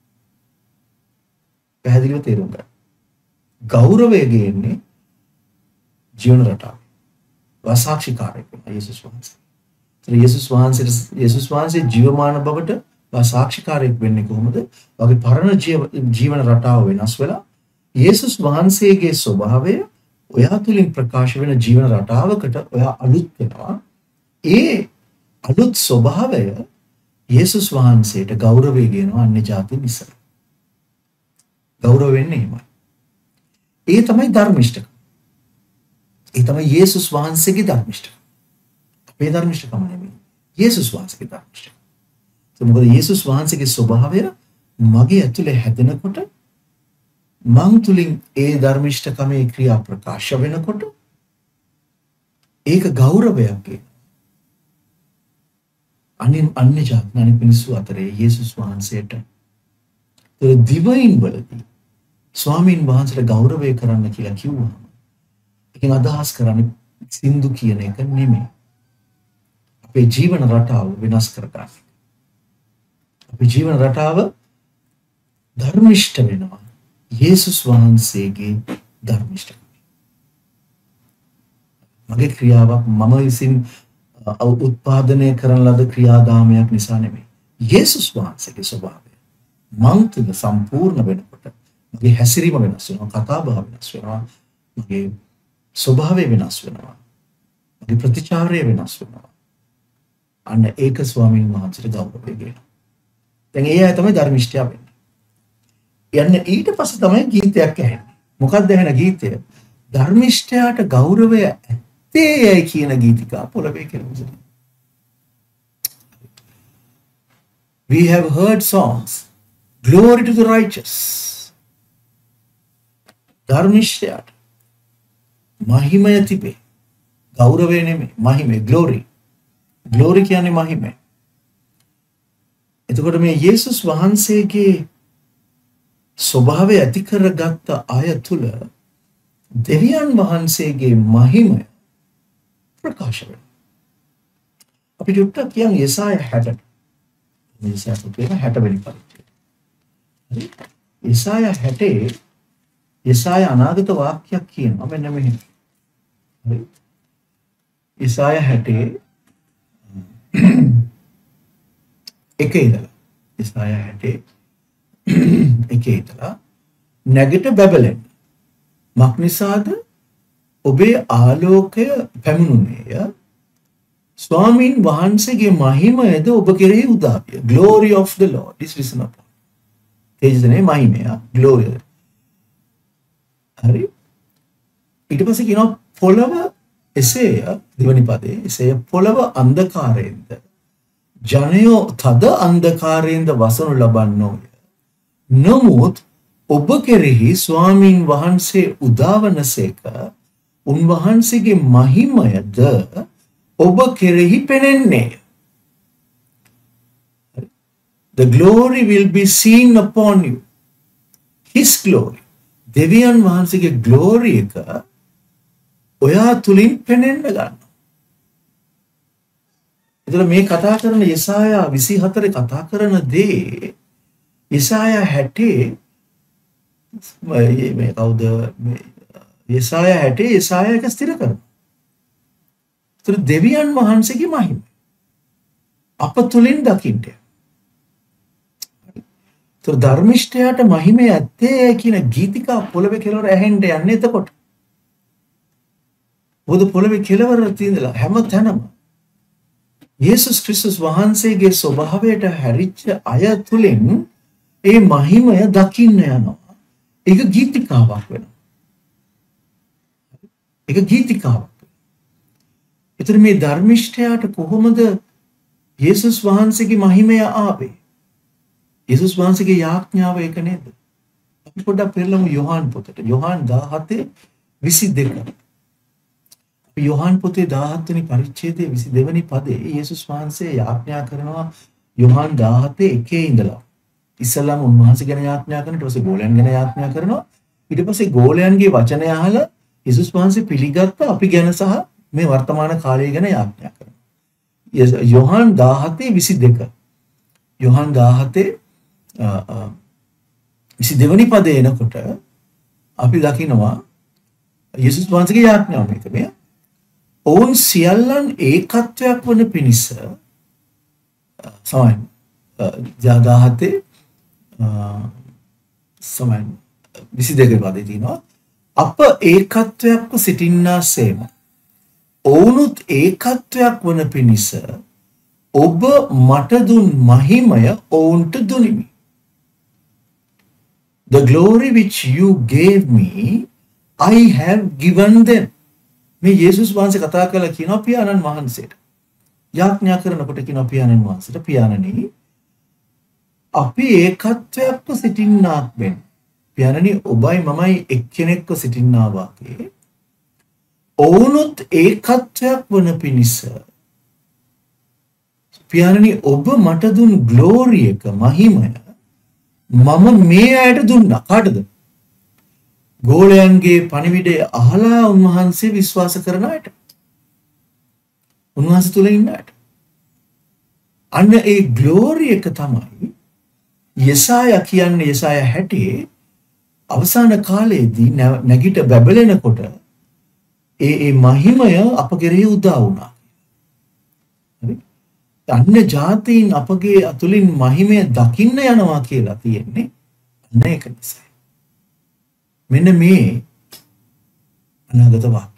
පැහැදිලිව තේරුම් ගන්න. ගෞරවය ගේන්නේ ජීවන රටාව. වාසාක්ෂිකාරයෙක් වෙනවා යේසුස් වහන්සේ. ඒ යේසුස් වහන්සේ යේසුස් වහන්සේ ජීවමාන බවට වාසාක්ෂිකාරයෙක් වෙන්නේ කොහොමද? වගේ පරණ ජීවන රටාව වෙනස් වෙලා යේසුස් වහන්සේගේ ස්වභාවය ඔයා තුලින් ප්‍රකාශ වෙන ජීවන රටාවකට ඔයා අලුත් වෙනවා. ඒ අලුත් ස්වභාවය යේසුස් වහන්සේට ගෞරවය ගෙනවා අන්‍ය ජාති නිසා. ගෞරව වෙන්නේ එහෙමයි. ඒ තමයි ධර්මිෂ්ඨකම. ඒ තමයි යේසුස් වහන්සේගේ ධර්මිෂ්ඨකම. අපේ ධර්මිෂ්ඨකම නෙමෙයි. යේසුස් වහන්සේගේ ධර්මිෂ්ඨකම. ඒ මොකද යේසුස් වහන්සේගේ ස්වභාවය මගේ ඇතුලේ හැදෙනකොට මං තුලින් ඒ ධර්මිෂ්ඨකමේ ක්‍රියා ප්‍රකාශ වෙනකොට ඒක ගෞරවයක් කියන. අනින් අන්‍ය ජාති අනිත් මිනිස්සු අතරේ යේසුස් වහන්සේට ඒ දිවයින් වලදී ස්වාමීන් වහන්සේට ගෞරවය කරන්න කියලා කිව්වම ඒකෙන් අදහස් කරන්නේ සින්දු කියන එක නෙමෙයි. අපේ ජීවන රටාව වෙනස් කරගන්න. අපේ ජීවන රටාව ධර්මිෂ්ඨ වෙනවා. යේසුස් වහන්සේගේ ධර්මිෂ්ඨකම. මගේ ක්‍රියාවක් මම විසින් උත්පාදනය කරන ලද ක්‍රියාදාමයක් නිසා නෙමෙයි. යේසුස් වහන්සේගේ ස්වභාවය මං තුළ සම්පූර්ණ වෙනකොට මගේ හැසිරීම වෙනස් වෙනවා, කතා බහ වෙනස් වෙනවා, මගේ ස්වභාවය වෙනස් වෙනවා, මගේ ප්‍රතිචාරය වෙනස් වෙනවා. අන්න ඒක ස්වාමීන් වහන්සේට ගෞරවය දෙනවා. දැන් ඒ අය තමයි ධර්මිෂ්ඨයා වෙන්නේ. යන්න ඊට පස්සේ තමයි ගීතයක් ඇහෙන්නේ. මොකක්ද ඇහෙන ගීතය? ධර්මිෂ්ඨයාට ගෞරවය ඇත්තේයි කියන ගීතිකා පොළවේ කෙරෙනවා. We have heard songs. Glory to the righteous. ධර්මිෂ්ඨයාට මහිමය තිබේ. ගෞරවය නෙමෙයි, මහිමය, glory. glory කියන්නේ මහිමය. එතකොට මේ යේසුස් වහන්සේගේ ස්වභාවය ඇති කරගත්ත අය තුල දෙවියන් වහන්සේගේ මහිමය ප්‍රකාශ වෙනවා. අපි චුට්ටක් කියන් යෙසායා හැට. යෙසායා පුතේ හැට වෙනි පරිච්ඡේදය. හරි? යෙසායා හැටේ යෙසායා අනාගත වාක්‍යයක් කියනවා මෙන්න මෙහෙම. හරි? යෙසායා හැටේ එකේ ඉඳලා යෙසායා හැටේ එකේ ඉඳලා නැගිට බැබලෙන්න. මක්නිසාද ඔබේ ආලෝකය පැමුණුනේය. ස්වාමීන් වහන්සේගේ මහිමයද ඔබ කෙරෙහි උදා විය. Glory of the Lord is risen upon. තේජසනේ මහිමය glory. හරි. ඊට පස්සේ කියනවා පොළව එසේය දෙවනි පදේ එසේය පොළව අන්ධකාරයෙන්ද ජනයෝ තද අන්ධකාරයෙන්ද වසනු ලබන්නෝය. නමුත් ඔබ කෙරෙහි ස්වාමීන් වහන්සේ උදාවනසේක උන්වහන්සේගේ මහිමයද ඔබ කෙරෙහි පෙනෙන්නේ. The glory will be seen upon you. his glory. දෙවියන් වහන්සේගේ glory එක ඔයා තුලින් පෙනෙන්න ගන්නවා. එතකොට මේ කතා කරන යෙසායා විසි හතර කතා කරන දේ යෙසායා හැටේ මේ කවුද මේ යෙසායා හැටේ යෙසායා එක ස්ථිර කරනවා. එතකොට දෙවියන් වහන්සේගේ මහිම අප තුලින් දකින්න. එතකොට ධර්මිෂ්ඨයාට මහිමේ ඇත්තේ කියන ගීතිකා පොළවේ කෙලවර ඇහෙන්න යන්නේ එතකොට. මොකද පොළවේ කෙලවර තියෙනලා හැම තැනම යේසුස් ක්‍රිස්තුස් වහන්සේගේ ස්වභාවයට හැරිච්ච අය තුලින් ඒ මහිමය දකින්න යනවා. ඒක ගීතිකාවක් වෙනවා. ඒක ගීතිකාවක්. ඒතර මේ ධර්මිෂ්ඨයාට කොහොමද යේසුස් වහන්සේගේ මහිමය ආවේ? යේසුස් වහන්සේගේ යාඥාව ඒක නේද? අපි පොඩ්ඩක් පෙරලමු යෝහාන් පොතට. යෝහාන් දාහතේ විසි දෙක. යෝහාන් පොතේ දාහත වෙනි පරිච්ඡේදයේ විසි දෙක වෙනි පදේ යේසුස් වහන්සේ යාඥා කරනවා යෝහාන් දාහතේ එකේ ඉඳලා. ඉස්සල්ලාම උන්වහන්සේ ගැන යාඥා කරනවා, ඊට පස්සේ ගෝලයන් ගැන යාඥා කරනවා. ඊට පස්සේ ගෝලයන්ගේ වචනය අහලා යේසුස් වහන්සේ පිළිගත්ත අපි ගැන සහ මේ වර්තමාන කාලය ගැන යාඥා කරනවා. යෝහාන් දාහතේ විසි දෙක. යෝහාන් දාහතේ විසි දෙක වෙනි පදේ එනකොට අපි දකිනවා යේසුස් වහන්සේගේ යාඥාව මේක මේ ඔවුන් සියල්ලන් ඒකත්වයක් වන පිණිස සමයි දාහතේ සමයි විසි දෙක පදේ තියෙනවා අප ඒකත්වයක්ව සිටින්නාසේම ඔවුනුත් ඒකත්වයක් වන පිණිස ඔබ මට දුන් මහිමය ඔවුන්ට දුනිමි. The glory which you gave me, I have given them. මේ යේසුස් වහන්සේ කතා කරලා කියනවා පියාණන් වහන්සේට. යාඥා කරනකොට කියනවා පියාණන් වහන්සේට පියාණනි අපි ඒකත්වයක්ව සිටින්නාක් වෙන්න. පියාණනි ඔබයි මමයි එක්කෙනෙක්ව සිටින්නා වාගේ ඔවුනුත් ඒකත්වයක් වන පිණිස පියාණනි ඔබ මට දුන් ග්ලෝරි එක මහිමය මම මේ අයට දුන්නා. කාටද? ගෝලයන්ගේ පණිවිඩය අහලා උන්වහන්සේ විශ්වාස කරන අයට. උන්වහන්සේ තුල ඉන්න අයට. අන්න ඒ ග්ලෝරි එක තමයි යෙසායා කියන්නේ යෙසායා හැටේ අවසාන කාලයේදී නැගිට බැබලෙනකොට ඒ ඒ මහිමය අප කෙරෙහි උදා වුණා. හරි? අන්‍ය ජාතීන් අපගේ අතුලින් මහිමය දකින්න යනවා කියලා තියෙන්නේ අන්න ඒක නිසා. මෙන්න මේ අනාගත වාක්‍ය.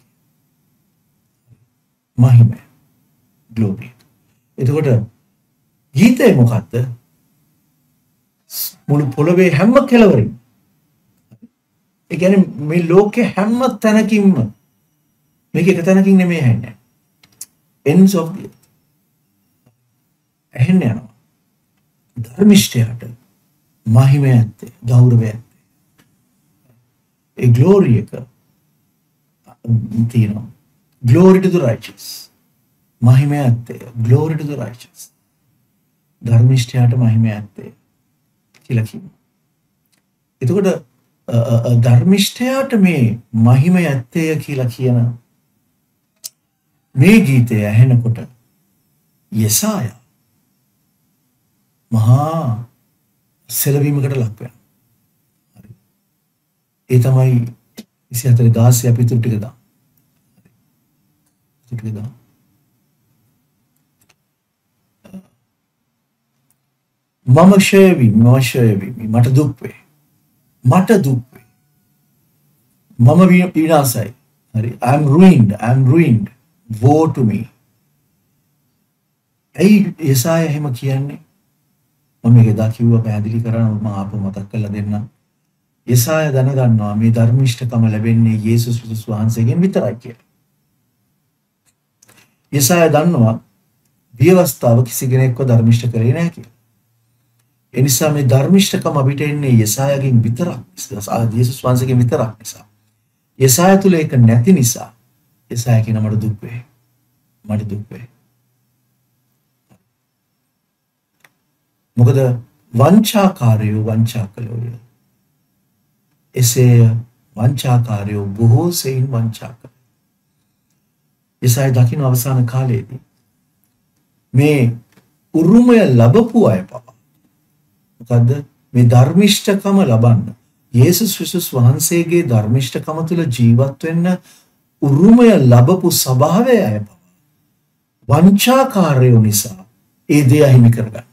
මහිමය. ග්ලෝරි. එතකොට ගීතය මොකක්ද? මුළු පොළවේ හැම කෙළවරින්. ඒ කියන්නේ මේ ලෝකේ හැම තැනකින්ම මේක එක තැනකින් නෙමෙයි ඇහෙන්නේ. ends of the earth. ඇහෙන්නේ යනවා. ධර්මිෂ්ඨයාට මහිමය ඇත්තේ, ගෞරවය ඇත්තේ. ඒ glory එක තියෙනවා. Glory to the righteous. මහිමය ඇත්තේ. Glory to the righteous. ධර්මිෂ්ඨයාට මහිමය ඇත්තේ කියලා කියනවා. එතකොට ධර්මිෂ්ඨයාට මේ මහිමය ඇත්තේ කියලා කියන මේ ගීතය ඇහෙනකොට යෙසායා මහා සෙලවීමකට ලක් වෙනවා. හරි. ඒ තමයි විසි හතර දාසය අපි තුරු ටික දාමු. හරි. ටික දාමු. මම ක්ෂය වීමි, මම ක්ෂය වීමි, මට දුක් වේ. මට දුක් වේ. මම විනාශයි. හරි. I am ruined, I am ruined. Woe to me. ඇයි යෙසායා එහෙම කියන්නේ? මම මේක දා කිව්වා පැහැදිලි කරන්න මම ආපහු මතක් කරලා දෙන්නම්. යෙසායා දැනගන්නවා මේ ධර්මිෂ්ඨකම ලැබෙන්නේ යේසුස් ක්‍රිස්තුස් වහන්සේගෙන් විතරයි කියලා. යෙසායා දන්නවා විවස්ථාව කිසි කෙනෙක්ව ධර්මිෂ්ඨ කරේ නැහැ කියලා. ඒ නිසා මේ ධර්මිෂ්ඨකම අපිට එන්නේ යෙසායාගෙන් විතරක්. යේසුස් වහන්සේගෙන් විතරක් නිසා. යෙසායා තුල ඒක නැති නිසා යෙසායා කියන මට දුක් වේ. මට දුක් වේ. මොකද වංචාකාරයෝ වංචා කළෝය. එසේ වංචාකාරයෝ බොහෝ සෙයින් වංචා කරයි. යසායා දකින්න අවසාන කාලයේදී මේ උරුමය ලැබපු අය පවා මොකද්ද මේ ධර්මිෂ්ඨකම ලබන්න යේසුස් ක්‍රිස්තුස් වහන්සේගේ ධර්මිෂ්ඨකම තුල ජීවත් වෙන්න උරුමය ලැබපු ස්වභාවය අය පවා වංචාකාරයෝ නිසා ඒ දේ අහිමි කරගන්න.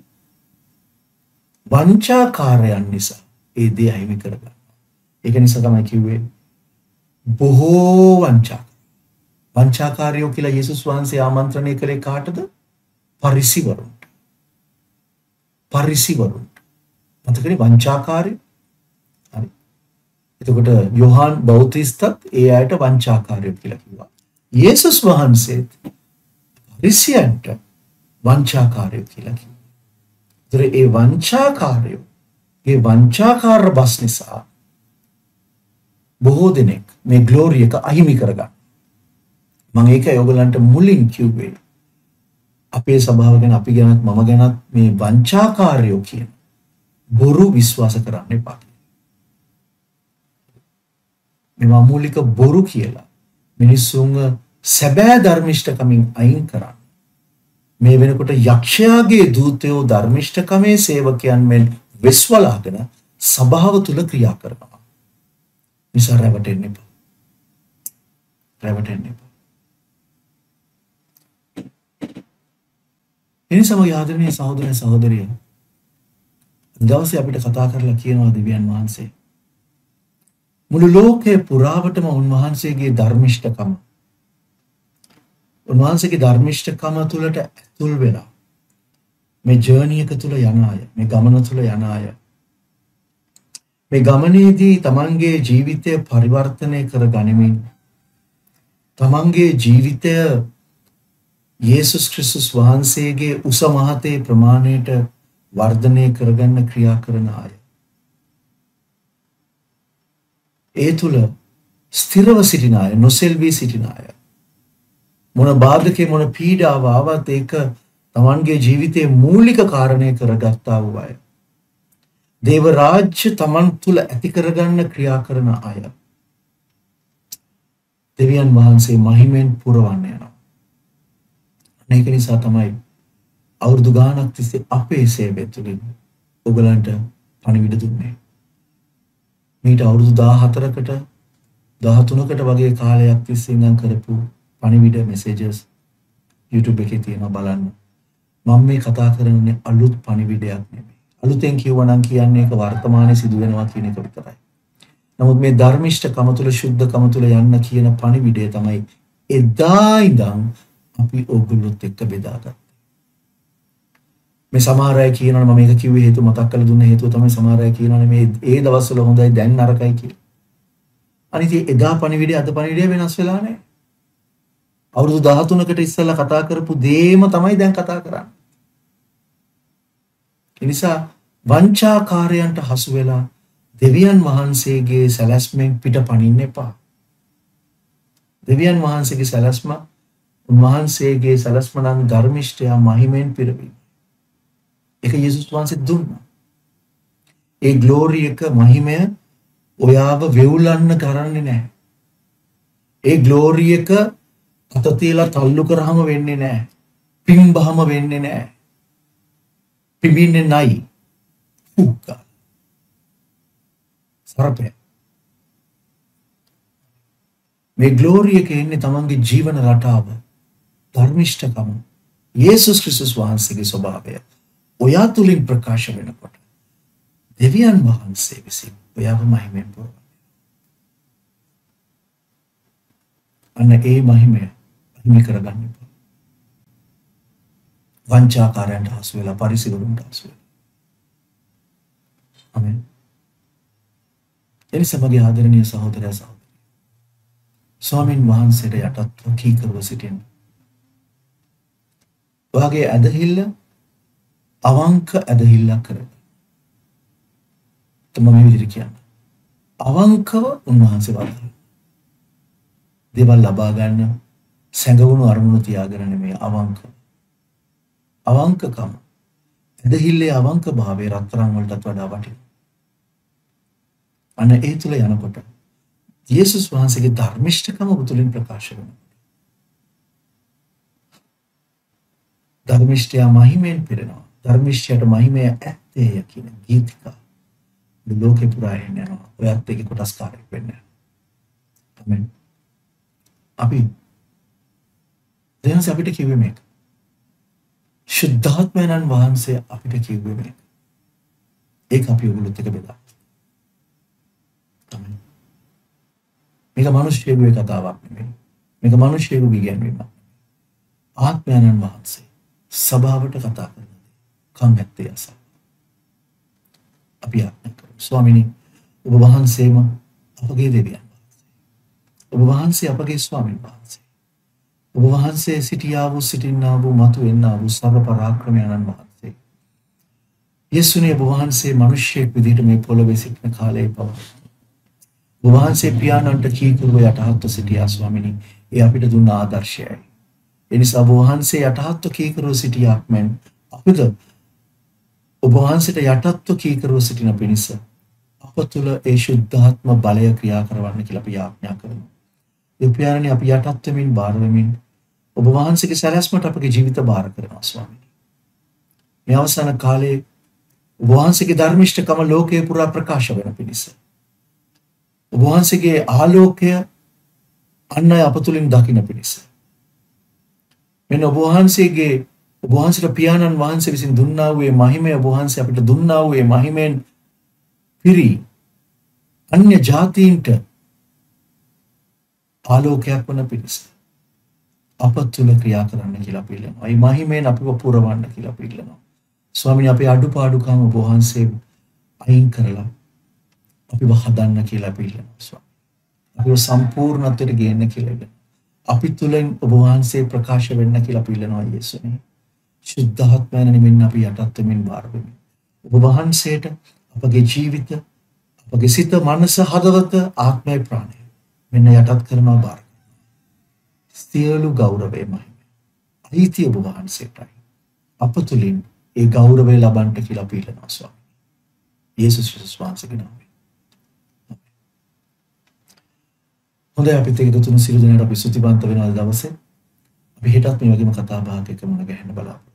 වංචාකාරයන් නිසා ඒ දේ අහිමි කරගන්න. ඒක නිසා තමයි කිව්වේ බොහෝ වංචා වංචාකාරයෝ කියලා යේසුස් වහන්සේ ආමන්ත්‍රණය කළේ කාටද? පරිසිවරුන්ට. පරිසිවරුන්ට. මතකනේ වංචාකාරයෝ. හරි. එතකොට යෝහාන් බෞතිස්තත් ඒ අයට වංචාකාරයෝ කියලා කිව්වා. යේසුස් වහන්සේත් පරිසියන්ට වංචාකාරයෝ කියලා කිව්වා. ඒතර ඒ වංචාකාරයෝ ඒ වංචාකාර බස් නිසා බොහෝ දෙනෙක් මේ ග්ලෝරි එක අහිමි කරගන්න. මම ඒකයි ඔයගලන්ට මුලින් කිව්වේ අපේ ස්වභාව ගැන අපි ගැනත් මම ගැනත් මේ වංචාකාරයෝ කියන බොරු විශ්වාස කරන්න එපා. මේ මූලික බොරු කියලා මිනිස්සුන්ව සැබෑ ධර්මිෂ්ඨකමින් අයින් කරන්න. මේ වෙනකොට යක්ෂයාගේ දූතයෝ ධර්මිෂ්ඨකමේ සේවකයන් මෙන් විශ්වලාගෙන ස්වභාව තුල ක්‍රියා කරනවා. නිසා රැවටෙන්න එපා. රැවටෙන්න එපා. එනිසාම ආදරණීය සහෝදර සහෝදරියෝ දවසේ අපිට කතා කරලා කියනවා දෙවියන් වහන්සේ මුළු ලෝකේ පුරාවටම උන්වහන්සේගේ ධර්මිෂ්ඨකම උන්වහන්සේගේ ධර්මිෂ්ඨකම තුලට ඇතුල් වෙලා මේ ජර්නි එක තුල යන අය මේ ගමන තුල යන අය මේ ගමනේදී තමන්ගේ ජීවිතය පරිවර්තනය කර ගනිමින් තමන්ගේ ජීවිතය යේසුස් ක්‍රිස්තුස් වහන්සේගේ උස මහතේ ප්‍රමාණයට වර්ධනය කරගන්න ක්‍රියා කරන අය. ඒ තුල ස්ථිරව සිටින අය, නොසෙල්වී සිටින අය. මොන බාධකේ මොන පීඩාව ආවත් ඒක තමන්ගේ ජීවිතයේ මූලික කාරණේ කරගත්තා වූ අය. දේව රාජ්‍ය තමන් තුල ඇති කරගන්න ක්‍රියා කරන අය. දෙවියන් වහන්සේ මහිමෙන් පුරවන්න යනවා. මේක නිසා තමයි අවුරුදු ගාණක් තිස්සේ අපේ සේවය තුළින් ඔයගලන්ට පණිවිඩ දුන්නේ. මීට අවුරුදු දාහතරකට දහතුනකට වගේ කාලයක් තිස්සේ ඉඳන් කරපු පණිවිඩ මෙසේජස් YouTube එකේ තියෙනවා බලන්න. මම මේ කතා කරන්නේ අලුත් පණිවිඩයක් නෙමෙයි. අලුතෙන් කියවනම් කියන්නේ ඒක වර්තමානයේ සිදු වෙනවා කියන එක විතරයි. නමුත් මේ ධර්මිෂ්ඨකම තුළ ශුද්ධකම තුළ යන්න කියන පණිවිඩය තමයි එදා ඉඳන් අපි ඔයගොල්ලොත් එක්ක බෙදාගත්තා. මේ සමහර අය කියනවා මම මේක කිව්වේ හේතුව මතක් කරලා දුන්න හේතුව තමයි සමහර අය කියනවානේ මේ ඒ දවස්වල හොඳයි දැන් නරකයි කියලා. අනිත් එදා පණිවිඩය අද පණිවිඩය වෙනස් වෙලා නැහැ. අවුරුදු දහතුනකට ඉස්සෙල්ලා කතා කරපු දේම තමයි දැන් කතා කරන්නේ. ඒ නිසා වංචාකාරයන්ට හසු වෙලා දෙවියන් වහන්සේගේ සැලැස්මෙන් පිට පනින්න එපා. දෙවියන් වහන්සේගේ සැලැස්ම උන්වහන්සේගේ සැලැස්ම නම් ධර්මිෂ්ඨය මහිමෙන් පිරවීම. ඒක යේසුස් වහන්සේ දුන්නා. ඒ ග්ලෝරි එක මහිමය ඔයාව වෙවුලන්න කරන්නේ නැහැ. ඒ ග්ලෝරි එක අත තියලා තල්ලු කරාම වෙන්නේ නැහැ. පිම්බහම වෙන්නේ නැහැ. පිඹින්නේ නැයි. උක්කා. සරපේ. මේ ග්ලෝරි එක එන්නේ තමන්ගේ ජීවන රටාව ධර්මිෂ්ඨකම යේසුස් ක්‍රිස්තුස් වහන්සේගේ ස්වභාවය ඔයා තුලින් ප්‍රකාශ වෙනකොට දෙවියන් වහන්සේ විසින් ඔයාව මහිමෙන් පුරවනවා. අන්න ඒ මහිමය හිමි කරගන්න එපා. වංචාකාරයන්ට හසු වෙලා පරිසිවරුන්ට හසු වෙලා. ආමෙන්. එනිසා මගේ ආදරණීය සහෝදරයා සහෝදරිය ස්වාමීන් වහන්සේට යටත්ව කීකරව සිටින්න. ඔයාගේ ඇදහිල්ල අවංක ඇදහිල්ලක් කරගන්න. තමයි මේ විදිහට කියන්නේ. අවංකව උන්වහන්සේ වදාළා. දේවල් ලබා ගන්න සැඟවුණු අරමුණු තියාගෙන නෙමෙයි අවංක. අවංකකම ඇදහිල්ලේ අවංක භාවයේ රත්තරන් වලටත් වඩා වටිනවා. අන්න ඒ තුල යනකොට යේසුස් වහන්සේගේ ධර්මිෂ්ඨකම ඔබ තුලින් ප්‍රකාශ වෙනවා. ධර්මිෂ්ඨයා මහිමෙන් පිරෙනවා. ධර්මිෂ්ඨයට මහිමය ඇත්තේය කියන ගීතිකා ලෝකේ පුරා එනවා. ඔයත් ඒකේ කොටස්කාරයෙක් වෙන්න. ආමෙන්. අපි දැන් අපිට කිව්වේ මේක. ශුද්ධාත්මයන් වහන්සේ අපිට කිව්වේ මේක. ඒක අපි ඔයගොල්ලොත් එක්ක බෙදා. ආමෙන්. මේක මිනිස්සුගේ කතාවක් නෙමෙයි. මේක මිනිස්සුගේ ඉගැන්වීමක්. ආත්මයන් වහන්සේ සභාවට කතා කරනවා. කන් ඇත්තේ අස. අපි ආත්ම කරමු. ස්වාමීනි ඔබ වහන්සේම අපගේ දෙවියන් වහන්සේ. ඔබ වහන්සේ අපගේ ස්වාමීන් වහන්සේ. ඔබ වහන්සේ සිටියා වූ සිටින්නා වූ මතු වෙන්නා වූ සර්ව පරාක්‍රමයන්න් වහන්සේ. යේසුනේ ඔබ වහන්සේ මිනිසෙක් විදිහට මේ පොළොවේ සිටින කාලයේ පව. ඔබ වහන්සේ පියාණන්ට කීකරුව යටහත්ව සිටියා ස්වාමීනි. ඒ අපිට දුන්න ආදර්ශයයි. ඒ නිසා ඔබ වහන්සේ යටහත්ව කීකරුව සිටියාක් මෙන් අපිට ඔබ වහන්සේට යටත්ව කීකරුව සිටින පිණිස අප තුළ ඒ ශුද්ධාත්ම බලය ක්‍රියා කරවන්න කියලා අපි යාඥා කරනවා. දෙවියන්නි අපි යටත් වෙමින් බාර වෙමින් ඔබ වහන්සේගේ සැලැස්මට අපගේ ජීවිත බාර කරනවා ස්වාමීනි. මේ අවසාන කාලේ ඔබ වහන්සේගේ ධර්මිෂ්ඨකම ලෝකේ පුරා ප්‍රකාශ වෙන පිණිස ඔබ වහන්සේගේ ආලෝකය අන් අය අප තුළින් දකින්න පිණිස මෙන්න ඔබ වහන්සේගේ ඔබ වහන්සේට පියාණන් වහන්සේ විසින් දුන්නා වූ මහිමය ඔබ වහන්සේ අපිට දුන්නා වූ මහිමෙන් පිරි අන්‍ය ජාතීන්ට ආලෝකයක් වන පිණිස අප තුළ ක්‍රියා කරන්න කියලා අපි ඉල්ලනවා. මේ මහිමෙන් අපිව පුරවන්න කියලා අපි ඉල්ලනවා. ස්වාමීනි අපේ අඩුපාඩුකම් ඔබ වහන්සේ අයින් කරලා අපිව හදන්න කියලා අපි ඉල්ලනවා ස්වාමී. අපිව සම්පූර්ණත්වයට ගේන්න කියලා ඉල්ලනවා. අපි තුළින් ඔබ වහන්සේ ප්‍රකාශ වෙන්න කියලා අපි ඉල්ලනවා යේසුනේ. ශුද්ධාත්මයන් නිමින් අපි යටත් වෙමින් බාර වෙමින් ඔබ වහන්සේට අපගේ ජීවිත අපගේ සිත මනස හදවත ආත්මය ප්‍රාණය මෙන්න යටත් කරනවා බාර සියලු ගෞරවය මහිමය අයිති ඔබ වහන්සේටයි අප තුළින් ඒ ගෞරවය ලබන්නට කියලා අපි ඉල්ලනවා ස්වාමී. යේසුස් ක්‍රිස්තුස් වහන්සේගේ නාමයෙන්. හොඳයි අපිත් එක්ක තුන සියලු දෙනාට අපි ස්තුතිවන්ත වෙනවා දවසේ. අපි හෙටත් මේ වගේම කතා බහක් එක මුණ ගැහෙන්න බලාපොරොත්තු